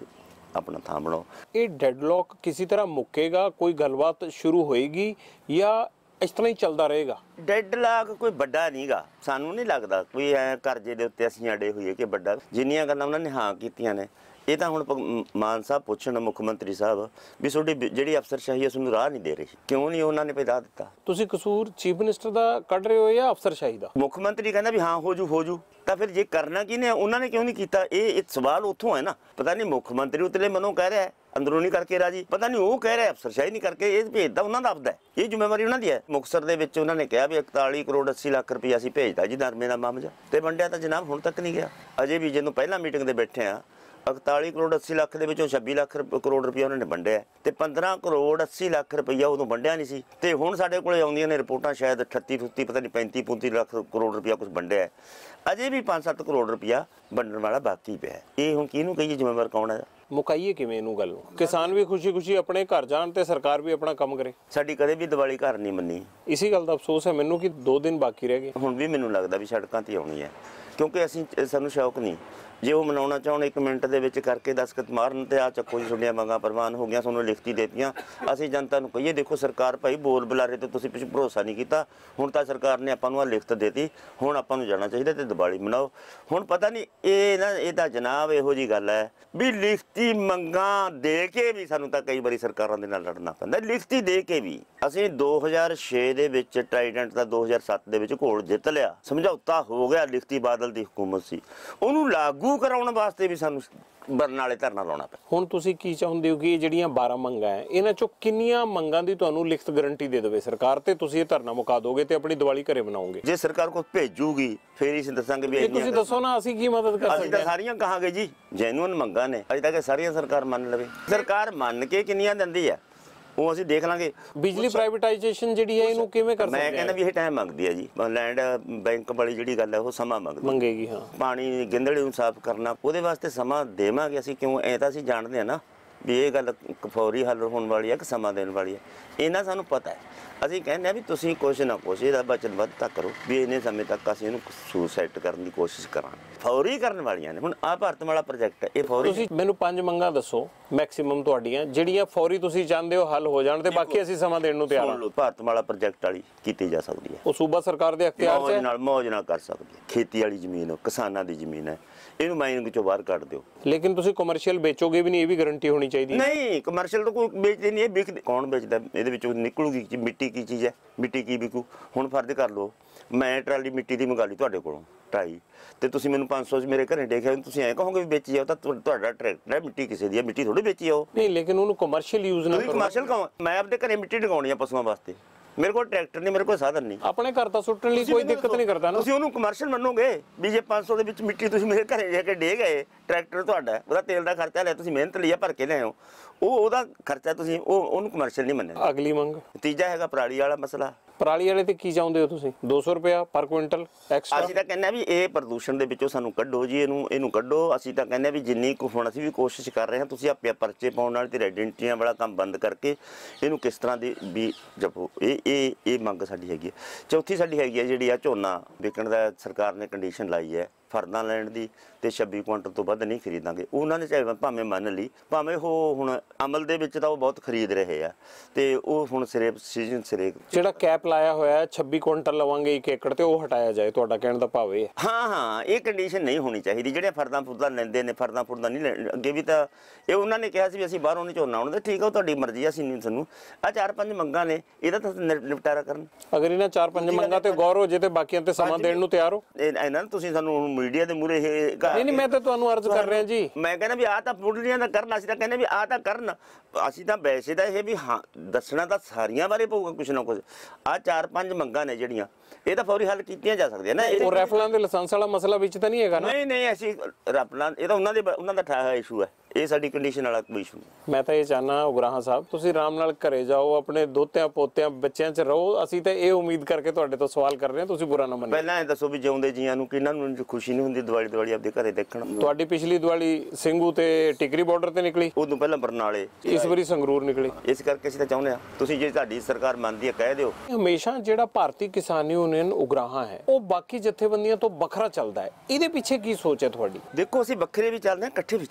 ਆਪਣਾ ਥਾਂ ਬਣਾਓ। ਇਹ ਡੈਡਲੌਕ ਕਿਸੇ ਤਰ੍ਹਾਂ ਮੁੱਕੇਗਾ, ਕੋਈ ਗੱਲਬਾਤ ਸ਼ੁਰੂ ਹੋਏਗੀ ਜਾਂ ਇਸ ਤਰ੍ਹਾਂ ਹੀ ਚੱਲਦਾ ਰਹੇਗਾ? ਡੈਡਲਾਕ ਕੋਈ ਵੱਡਾ ਨਹੀਂਗਾ, ਸਾਨੂੰ ਨਹੀਂ ਲੱਗਦਾ ਕੋਈ ਐ ਕਰਜ਼ੇ ਦੇ ਉੱਤੇ ਅਸੀਂ ਅੜੇ ਹੋਈਏ ਕਿ ਵੱਡਾ। ਜਿੰਨੀਆਂ ਗੱਲਾਂ ਉਹਨਾਂ ਨੇ ਹਾਂ ਕੀਤੀਆਂ ਨੇ, ਇਹ ਤਾਂ ਹੁਣ ਮਾਨ ਸਾਹਿਬ ਪੁੱਛਣ ਮੁੱਖ ਮੰਤਰੀ ਸਾਹਿਬ ਵੀ ਤੁਹਾਡੀ ਜਿਹੜੀ ਅਫਸਰਸ਼ਾਹੀ ਹੈ ਤੁਹਾਨੂੰ ਰਾਹ ਨਹੀਂ ਦੇ ਰਹੀ, ਕਿਉਂ ਨਹੀਂ ਉਹਨਾਂ ਨੇ ਪੈਦਾ ਦਿੱਤਾ? ਤੁਸੀਂ ਕਸੂਰ ਚੀਫ ਮਿਨਿਸਟਰ ਦਾ ਕੱਢ ਰਹੇ ਹੋ ਜਾਂ ਅਫਸਰਸ਼ਾਹੀ ਦਾ? ਮੁੱਖ ਮੰਤਰੀ ਕਹਿੰਦਾ ਵੀ ਹਾਂ ਹੋ ਜੂ, ਤਾਂ ਫਿਰ ਜੇ ਕਰਨਾ ਕਿਹਨੇ, ਉਹਨਾਂ ਨੇ ਕਿਉਂ ਨਹੀਂ ਕੀਤਾ? ਇਹ ਸਵਾਲ ਉੱਥੋਂ ਹੈ ਨਾ। ਪਤਾ ਨਹੀਂ ਮੁੱਖ ਮੰਤਰੀ ਉਤਲੇ ਮਨੋਂ ਕਹਿ ਰਿਹਾ ਅੰਦਰੋਂ ਨਹੀਂ ਕਰਕੇ ਰਾਜੀ, ਪਤਾ ਨਹੀਂ ਉਹ ਕਹਿ ਰਿਹਾ ਅਫਸਰਸ਼ਾਹੀ ਨਹੀਂ ਕਰਕੇ। ਇਹ ਭੇਜਦਾ ਉਹਨਾਂ ਦਾ ਆਪਦਾ, ਇਹ ਜ਼ਿੰਮੇਵਾਰੀ ਉਹਨਾਂ ਦੀ ਹੈ। ਮੁਕਤਸਰ ਦੇ ਵਿੱਚ ਉਹਨਾਂ ਨੇ ਕਿਹਾ ਵੀ 41 ਕਰੋੜ 80 ਲੱਖ ਰੁਪਈਆ ਅਸੀਂ ਭੇਜਦਾ ਜੀ ਨਰਮੇ ਦਾ ਮਾਮਲਾ, ਤੇ ਵੰਡਿਆ ਤਾਂ ਜਨਾਬ ਹੁਣ ਤੱਕ ਨਹੀਂ ਗਿਆ। ਅਜੇ ਵੀ ਜਦੋਂ ਪਹਿਲਾਂ ਮੀਟਿੰਗ ਦੇ ਬੈਠੇ ਆ 41 ਕਰੋੜ 80 ਲੱਖ ਦੇ ਵਿੱਚੋਂ 26 ਲੱਖ ਕਰੋੜ ਰੁਪਈਆ ਉਹਨਾਂ ਨੇ ਵੰਡਿਆ, ਤੇ 15 ਕਰੋੜ 80 ਲੱਖ ਰੁਪਈਆ ਉਦੋਂ ਵੰਡਿਆ ਨਹੀਂ ਸੀ। ਤੇ ਹੁਣ ਸਾਡੇ ਕੋਲੇ ਆਉਂਦੀਆਂ ਨੇ ਰਿਪੋਰਟਾਂ ਸ਼ਾਇਦ 38 ਪਤਾ ਨਹੀਂ 35 ਲੱਖ ਕਰੋੜ ਰੁਪਈਆ ਕੁਝ ਵੰਡਿਆ, ਅਜੇ ਵੀ 5-7 ਕਰੋੜ ਰੁਪਈਆ ਵੰਡਣ ਵਾਲਾ ਬਾਕੀ ਪਿਆ। ਇਹ ਹੁਣ ਕਿਹਨੂੰ ਕਹੀਏ ਜ਼ਿੰਮੇਵਾਰ ਕੌਣ ਹੈ? ਮੁਕਾਈਏ ਕਿਵੇਂ ਇਹਨੂੰ ਗੱਲ ਨੂੰ? ਕਿਸਾਨ ਵੀ ਖੁਸ਼ੀ ਆਪਣੇ ਘਰ ਜਾਣ ਤੇ ਸਰਕਾਰ ਵੀ ਆਪਣਾ ਕੰਮ ਕਰੇ। ਸਾਡੀ ਕਦੇ ਵੀ ਦੀਵਾਲੀ ਘਰ ਨਹੀਂ ਮੰਨੀ, ਇਸੇ ਗੱਲ ਦਾ ਅਫਸੋਸ ਹੈ ਮੈਨੂੰ ਕਿ 2 ਦਿਨ ਬਾਕੀ ਰਹਿ ਗਏ। ਹੁਣ ਵੀ ਮੈਨੂੰ ਲੱਗਦਾ ਵੀ ਸੜਕਾਂ ਤੇ ਆਉਣੀ ਹੈ, ਕਿਉਂਕਿ ਸਾਨੂੰ ਸ਼ੌਕ ਨਹੀਂ। ਜੇ ਉਹ ਮਨਾਉਣਾ ਚਾਹਣ 1 ਮਿੰਟ ਦੇ ਵਿੱਚ ਕਰਕੇ ਦਸਖਤ ਮਾਰਨ ਤੇ ਆ ਚੱਕੋ ਜੀ ਤੁਹਾਡੀਆਂ ਮੰਗਾਂ ਪ੍ਰਵਾਨ ਹੋ ਗਈਆਂ, ਤੁਹਾਨੂੰ ਲਿਖਤੀ ਦੇਤੀਆਂ। ਅਸੀਂ ਜਨਤਾ ਨੂੰ ਕਹੀਏ ਦੇਖੋ ਸਰਕਾਰ ਭਾਈ ਬੋਲ ਬੁਲਾਰੇ ਤੇ ਤੁਸੀਂ ਪਿੱਛੇ ਭਰੋਸਾ ਨਹੀਂ ਕੀਤਾ, ਹੁਣ ਤਾਂ ਸਰਕਾਰ ਨੇ ਆਪਾਂ ਨੂੰ ਆ ਲਿਖਤ ਦੇਤੀ, ਹੁਣ ਆਪਾਂ ਨੂੰ ਜਾਣਾ ਚਾਹੀਦਾ ਤੇ ਦੀਵਾਲੀ ਮਨਾਓ। ਹੁਣ ਪਤਾ ਨਹੀਂ ਇਹ ਤਾਂ ਜਨਾਬ ਇਹੋ ਜੀ ਗੱਲ ਹੈ ਵੀ ਲਿਖਤੀ ਮੰਗਾਂ ਦੇ ਕੇ ਵੀ ਸਾਨੂੰ ਤਾਂ ਕਈ ਵਾਰੀ ਸਰਕਾਰਾਂ ਦੇ ਨਾਲ ਲੜਨਾ ਪੈਂਦਾ। ਲਿਖਤੀ ਦੇ ਕੇ ਵੀ ਅਸੀਂ 2006 ਦੇ ਵਿੱਚ ਟ੍ਰਾਈਡੈਂਟ ਦਾ 2007 ਦੇ ਵਿੱਚ ਘੋਲ ਜਿੱਤ ਲਿਆ, ਸਮਝੌਤਾ ਹੋ ਗਿਆ, ਲਿਖਤੀ ਬਾਦਲ ਦੀ ਹਕੂਮਤ ਸੀ, ਉਹਨੂੰ ਲਾਗੂ ਕਰਾਉਣ ਵਾਸਤੇ ਵੀ ਸਾਨੂੰ ਬਰਨਾਲੇ ਧਰਨਾ ਲਾਉਣਾ ਪਿਆ। ਹੁਣ ਤੁਸੀਂ ਕੀ ਚਾਹੁੰਦੇ ਹੋ ਕਿ ਇਹ ਜਿਹੜੀਆਂ 12 ਮੰਗਾਂ ਹੈ, ਇਹਨਾਂ ਚੋਂ ਕਿੰਨੀਆਂ ਮੰਗਾਂ ਦੀ ਤੁਹਾਨੂੰ ਲਿਖਤ ਗਾਰੰਟੀ ਦੇ ਦੇਵੇ ਸਰਕਾਰ ਤੇ ਤੁਸੀਂ ਇਹ ਧਰਨਾ ਮੁਕਾ ਦੋਗੇ ਤੇ ਆਪਣੀ ਦੀਵਾਲੀ ਘਰੇ ਬਣਾਓਗੇ? ਜੇ ਸਰਕਾਰ ਕੋਲ ਭੇਜੂਗੀ ਫੇਰ ਹੀ ਅਸੀਂ ਦੱਸਾਂਗੇ ਵੀ ਤੁਸੀਂ ਦੱਸੋ ਨਾ, ਅਸੀਂ ਕੀ ਮਦਦ ਕਰ ਸਕਦੇ? ਅਸੀਂ ਤਾਂ ਸਾਰੀਆਂ ਕਹਾਂਗੇ ਜੀ, ਜੈਨੂਅਨ ਮੰਗਾਂ ਨੇ, ਅਜੇ ਤੱਕ ਸਾਰੀਆਂ ਸਰਕਾਰ ਮੰਨ ਲਵੇ। ਸਰਕਾਰ ਮੰਨ ਕੇ ਕਿੰਨੀਆਂ ਦਿੰਦੀ ਹੈ ਉਹ ਅਸੀਂ ਦੇਖ ਲਾਂਗੇ। ਬਿਜਲੀ ਪ੍ਰਾਈਵੇਟਾਈਜੇਸ਼ਨ ਜਿਹੜੀ ਹੈ ਇਹਨੂੰ ਕਿਵੇਂ ਕਰ ਸਕਦੇ? ਮੈਂ ਕਹਿੰਦਾ ਵੀ ਇਹ ਟਾਈਮ ਮੰਗਦੀ ਹੈ ਜੀ, ਲੈਂਡ ਬੈਂਕ ਵਾਲੀ ਜਿਹੜੀ ਗੱਲ ਹੈ ਉਹ ਸਮਾਂ ਮੰਗੇਗੀ। ਹਾਂ, ਪਾਣੀ ਗਿੰਦੜੇ ਨੂੰ ਸਾਫ਼ ਕਰਨਾ ਉਹਦੇ ਵਾਸਤੇ ਸਮਾਂ ਦੇਵਾਂਗੇ ਅਸੀਂ। ਕਿਉਂ ਐ ਤਾਂ ਅਸੀਂ ਜਾਣਦੇ ਹਾਂ ਨਾ ਵੀ ਇਹ ਗੱਲ ਫੌਰੀ ਹੱਲ ਹੋਣ ਵਾਲੀ ਹੈ ਕਿ ਸਮਾਂ ਦੇਣ ਵਾਲੀ ਹੈ, ਇਹਨਾਂ ਸਾਨੂੰ ਪਤਾ ਹੈ। ਅਸੀਂ ਕਹਿੰਦੇ ਆ ਵੀ ਤੁਸੀਂ ਕੁਛ ਨਾ ਕੁਛ ਇਹਦਾ ਵਚਨਬੱਧ ਤਾਂ ਕਰੋ ਵੀ ਇੰਨੇ ਸਮੇਂ ਤੱਕ ਅਸੀਂ ਇਹਨੂੰ ਸੁਸਾਈਡ ਕਰਨ ਦੀ ਕੋਸ਼ਿਸ਼ ਕਰਾਂਗੇ। ਫੌਰੀ ਕਰਨ ਵਾਲੀਆਂ ਨੇ। ਹੁਣ ਆ ਭਾਰਤਮਾਲਾ ਪ੍ਰੋਜੈਕਟ ਹੈ, ਇਹ ਫੌਰੀ। ਤੁਸੀਂ ਮੈਨੂੰ 5 ਮੰਗਾਂ ਦੱਸੋ ਮੈਕਸਿਮਮ ਤੁਹਾਡੀਆਂ ਜਿਹੜੀਆਂ ਫੌਰੀ ਤੁਸੀਂ ਚਾਹੁੰਦੇ ਹੋ ਹੱਲ ਹੋ ਜਾਣ ਤੇ ਬਾਕੀ ਅਸੀਂ ਸਮਾਂ ਦੇਣ ਨੂੰ ਤਿਆਰ ਹਾਂ। ਭਾਰਤਮਾਲਾ ਪ੍ਰੋਜੈਕਟ ਵਾਲੀ ਕੀਤੀ ਜਾ ਸਕਦੀ ਹੈ, ਉਹ ਸੂਬਾ ਸਰਕਾਰ ਦੇ ਅਖਤਿਆਰ 'ਚ ਹੈ, ਮੌਜ ਨਾਲ ਕਰ ਸਕਦੀ ਹੈ। ਖੇਤੀ ਵਾਲੀ ਜ਼ਮੀਨ ਕਿਸਾਨਾਂ ਦੀ ਜ਼ਮੀਨ ਹੈ, ਇਹਨੂੰ ਮਾਈਨਿੰਗ ਚੋਂ ਬਾਹਰ ਕੱਢ ਦਿਓ। ਲੇਕਿਨ ਤੁਸੀਂ ਕਮਰਸ਼ੀਅਲ ਵੇਚੋਗੇ ਵੀ ਨਹੀਂ, ਇਹ ਵੀ ਗਾਰੰਟੀ ਹੋਣੀ ਚਾਹੀਦੀ ਹੈ। ਨਹੀਂ, ਕਮਰਸ਼ੀਅਲ ਤਾਂ ਕੋਈ ਵੇਚਦੇ ਨਹੀਂ, ਇਹ ਵਿਕਦੇ ਕੌਣ ਵੇਚਦਾ? ਇਹਦੇ ਵਿੱਚੋਂ ਨਿਕਲੂਗੀ ਮਿੱਟੀ ਕੀ ਚੀਜ਼ ਹੈ, ਮਿੱਟੀ ਕੀ ਵਿਕੂ? ਹੁਣ ਫਰਜ਼ ਕਰ ਲਓ ਮੈਂ ਟਰਾਲੀ ਮਿੱਟੀ ਦੀ ਮੰਗਾ ਲਈ ਤੁਹਾਡੇ ਕੋਲੋਂ 2.5 ਤੇ ਤੁਸੀਂ ਮੈਨੂੰ 500 'ਚ ਮੇਰੇ ਘਰੇ ਦੇਖਿਆ, ਤੁਸੀਂ ਐਂ ਕਹੋਗੇ ਵੀ ਵੇਚੀ ਜਾਓ, ਤਾਂ ਤੁਹਾਡਾ ਟਰੈਕਟਰ ਹੈ, ਮਿੱਟੀ ਕਿਸੇ ਦੀ ਹੈ, ਮਿੱਟੀ ਥੋੜੀ ਵੇਚੀ ਜਾਓ। ਨਹੀਂ, ਲੇਕਿਨ ਉਹਨੂੰ ਕਮਰਸ਼ੀਅਲ ਯੂਜ਼ ਨਾ ਕਰੋ। ਕਮਰਸ਼ੀਅਲ ਕਹੋ, ਮੈਂ ਆਪਦੇ ਘਰੇ ਮਿੱਟੀ ਡਗਾਉਣੀ ਆ ਪਸ਼ੂਆਂ ਵਾਸਤੇ, ਮੇਰੇ ਕੋਲ ਟਰੈਕਟਰ ਨਹੀਂ, ਮੇਰੇ ਕੋਲ ਸਾਧਨ ਨਹੀਂ। ਆਪਣੇ ਘਰ ਤਾਂ ਸੁੱਟਣ ਲਈ ਕੋਈ ਦਿੱਕਤ ਨਹੀਂ ਕਰਦਾ ਨਾ। ਤੁਸੀਂ ਉਹਨੂੰ ਕਮਰਸ਼ੀਅਲ ਮੰਨੋਗੇ ਵੀ ਜੇ 500 ਦੇ ਵਿੱਚ ਮਿੱਟੀ ਤੁਸੀਂ ਮੇਰੇ ਘਰੇ ਜਾ ਕੇ ਡੇ ਗਏ, ਟਰੈਕਟਰ ਤੁਹਾਡਾ, ਉਹਦਾ ਤੇਲ ਦਾ ਖਰਚਾ ਲਿਆ, ਤੁਸੀਂ ਮਿਹਨਤ ਲਈ ਭਰ ਕੇ ਲਿਆਏ ਹੋ, ਉਹਦਾ ਖਰਚਾ ਤੁਸੀਂ ਉਹਨੂੰ ਕਮਰਸ਼ੀਅਲ ਨਹੀਂ ਮੰਨਿਆ। ਅਗਲੀ ਮੰਗ ਤੀਜਾ ਹੈਗਾ ਪਰਾਲੀ ਵਾਲਾ ਮਸਲਾ। ਪਰਾਲੀ ਵਾਲੇ ਤੇ ਕੀ ਚਾਹੁੰਦੇ ਹੋ ਤੁਸੀਂ? 200 ਰੁਪਇਆ ਪਰ ਕੁਇੰਟਲ ਐਕਸਟਰਾ? ਅਸੀਂ ਤਾਂ ਕਹਿੰਦੇ ਆ ਵੀ ਇਹ ਪ੍ਰਦੂਸ਼ਣ ਦੇ ਵਿੱਚੋਂ ਸਾਨੂੰ ਕੱਢੋ ਜੀ, ਇਹਨੂੰ ਕੱਢੋ। ਅਸੀਂ ਤਾਂ ਕਹਿੰਦੇ ਆ ਵੀ ਜਿੰਨੀ ਕੁ ਹੁਣ ਅਸੀਂ ਵੀ ਕੋਸ਼ਿਸ਼ ਕਰ ਰਹੇ ਹਾਂ, ਤੁਸੀਂ ਆਪੇ ਪਰਚੇ ਪਾਉਣ ਨਾਲ ਤੇ ਆਇਡੈਂਟੀਟੀਆਂ ਵਾਲਾ ਕੰਮ ਬੰਦ ਕਰਕੇ ਇਹਨੂੰ ਕਿਸ ਤਰ੍ਹਾਂ ਦੀ ਵੀ ਜਪੋ, ਇਹ ਮੰਗ ਸਾਡੀ ਹੈਗੀ ਹੈ। ਚੌਥੀ ਸਾਡੀ ਹੈਗੀ ਹੈ ਜਿਹੜੀ ਆ ਝੋਨਾ ਵਿਕਣ ਦਾ ਸਰਕਾਰ ਨੇ ਕੰਡੀਸ਼ਨ ਲਾਈ ਹੈ ਫਰਦਾਂ ਲੈਣ ਦੀ, ਤੇ 26 ਕੁਇੰਟਲ ਤੋਂ ਵੱਧ ਨਹੀਂ ਖਰੀਦਾਂਗੇ। ਉਹਨਾਂ ਨੇ ਚਾਹੇ ਭਾਵੇਂ ਮੰਨ ਲਈ, ਭਾਵੇਂ ਉਹ ਹੁਣ ਅਮਲ ਦੇ ਵਿੱਚ ਤਾਂ ਉਹ ਬਹੁਤ ਖਰੀਦ ਰਹੇ ਆ, ਤੇ ਉਹ ਹੁਣ ਸੀਜ਼ਨ ਸਿਰੇ ਜਿਹੜਾ ਕੈਪ ਲਾਇਆ ਹੋਇਆ 26 ਕੁਇੰਟਲ ਲਵਾਂਗੇ 1 ਏਕੜ ਤੇ ਉਹ ਹਟਾਇਆ ਜਾਏ, ਤੁਹਾਡਾ ਕਹਿਣ ਦਾ ਭਾਵ ਇਹ ਹੈ? ਹਾਂ, ਇਹ ਕੰਡੀਸ਼ਨ ਨਹੀਂ ਹੋਣੀ ਚਾਹੀਦੀ। ਜਿਹੜੇ ਫਰਦਾਂ ਫੁਰਦਾਂ ਲੈਂਦੇ ਨੇ, ਫਰਦਾਂ ਨਹੀਂ ਲੈਣ। ਅੱਗੇ ਵੀ ਤਾਂ ਇਹ ਉਹਨਾਂ ਨੇ ਕਿਹਾ ਸੀ ਵੀ ਅਸੀਂ ਬਾਹਰੋਂ ਨਹੀਂ ਝੋਨਾ ਆਉਣਾ, ਠੀਕ ਆ, ਉਹ ਤੁਹਾਡੀ ਮਰਜ਼ੀ ਆ, ਅਸੀਂ ਨਹੀਂ ਸਾਨੂੰ ਆ 4-5 ਮੰਗਾਂ ਨੇ, ਇਹਦਾ ਤਾਂ ਨਿਪਟਾਰਾ ਕਰਨ। ਅਗਰ ਇਹਨਾਂ 4-5 ਮੰਗਾਂ ਤੇ ਗੌਰ ਹੋ ਜੇ ਤੇ ਬਾਕੀਆਂ ਤੇ ਸਮਾਂ ਦੇਣ ਨੂੰ ਤਿਆਰ ਹੋ। ਇਹਨਾਂ ਤੁਸੀਂ ਸਾਨੂੰ ਮੀਡੀਆ ਦੇ ਮੂਹਰੇ ਨਹੀਂ, ਮੈਂ ਤਾਂ ਤੁਹਾਨੂੰ ਅਰਜ਼ ਕਰ ਰਿਹਾ ਜੀ। ਮੈਂ ਕਹਿੰਦਾ ਵੀ ਆਹ ਤਾਂ ਪੁੱਡਲੀਆਂ ਦਾ ਕਰਨ, ਅਸੀਂ ਤਾਂ ਕਹਿੰਦੇ ਵੀ ਆਹ ਤਾਂ ਕਰਨ। ਅਸੀਂ ਤਾਂ ਵੈਸੇ ਤਾਂ ਇਹ ਵੀ ਹਾਂ ਦੱਸਣਾ ਤਾਂ ਸਾਰੀਆਂ ਬਾਰੇ ਪਊਗਾ ਕੁਛ ਨਾ ਕੁਛ। ਆਹ 4-5 ਮੰਗਾਂ ਨੇ ਜਿਹੜੀਆਂ, ਇਹ ਤਾਂ ਫੌਰੀ ਹੱਲ ਕੀਤੀਆਂ ਜਾ ਸਕਦੀਆਂ ਨਾ। ਉਹ ਰੈਫਲਾਂ ਦੇ ਲਾਇਸੈਂਸ ਵਾਲਾ ਮਸਲਾ ਵਿੱਚ ਤਾਂ ਨਹੀਂ ਹੈਗਾ ਨਾ? ਨਹੀਂ, ਅਸੀਂ ਰੈਫਲਾਂ, ਇਹ ਤਾਂ ਉਹਨਾਂ ਦਾ ਠਾਹਾ ਇਸ਼ੂ ਹੈ, ਇਹ ਸਾਡੀ ਕੰਡੀਸ਼ਨ ਵਾਲਾ ਕੋਈ ਇਸ਼ੂ ਨਹੀਂ। ਮੈਂ ਤਾਂ ਇਹ ਚਾਹਨਾ ਉਗਰਾਹਾਂ ਸਾਹਿਬ ਤੁਸੀਂ ਆਰਾਮ ਨਾਲ ਘਰੇ ਜਾਓ, ਆਪਣੇ ਦੋਤਿਆਂ ਪੋਤਿਆਂ ਬੱਚਿਆਂ 'ਚ ਰਹੋ। ਅਸੀਂ ਤਾਂ ਇਹ ਉਮੀਦ ਕਰਕੇ ਤੁਹਾਡੇ ਤੋਂ ਸਵਾਲ ਕਰ ਰਹੇ ਹਾਂ, ਤੁਸੀਂ ਬੁਰਾ ਨਾ ਮੰਨੋ। ਪਹਿਲਾਂ ਇਹ ਦੱਸੋ ਵੀ ਜਿਉਂਦੇ ਜੀਆਂ ਨੂੰ ਕਿਹਨਾਂ ਨੂੰ ਖੁਸ਼ੀ ਨਹੀਂ ਹੁੰਦੀ ਦੀਵਾਲੀ ਆਪਦੇ ਘਰੇ ਦੇਖਣ? ਤੁਹਾਡੀ ਪਿਛਲੀ ਦੀਵਾਲੀ ਸਿੰਘੂ ਤੇ ਟਿਕਰੀ ਬਾਰਡਰ ਤੇ ਨਿਕਲੀ, ਉਦੋਂ ਪਹਿਲਾਂ ਬਰਨਾਲੇ, ਇਸ ਵਾਰੀ ਸੰਗਰੂਰ ਨਿਕਲੀ। ਇਸ ਕਰਕੇ ਅਸੀਂ ਤਾਂ ਚਾਹੁੰਦੇ ਹਾਂ ਤੁਸੀਂ ਜੇ ਤੁਹਾਡੀ ਸਰਕਾਰ ਮੰਨਦੀ ਹੈ ਕਹਿ ਦਿਓ। ਹਮੇਸ਼ਾ ਜਿਹੜਾ ਭਾਰਤੀ ਕਿਸਾਨ ਯੂਨੀਅਨ ਉਗਰਾਹਾਂ ਹੈ ਉਹ ਬਾਕੀ ਜਥੇਬੰਦੀਆਂ ਤੋਂ ਵੱਖਰਾ ਚੱਲਦਾ ਹੈ, ਇਹਦੇ ਪਿੱਛੇ ਕੀ ਸੋਚ ਹੈ ਤੁਹਾਡੀ? ਦੇਖੋ ਅਸੀਂ ਵੱਖਰੇ ਵੀ ਚੱਲਦੇ ਹਾਂ, ਇਕੱਠੇ ਵੀ ਚੱਲਦੇ ਹਾਂ।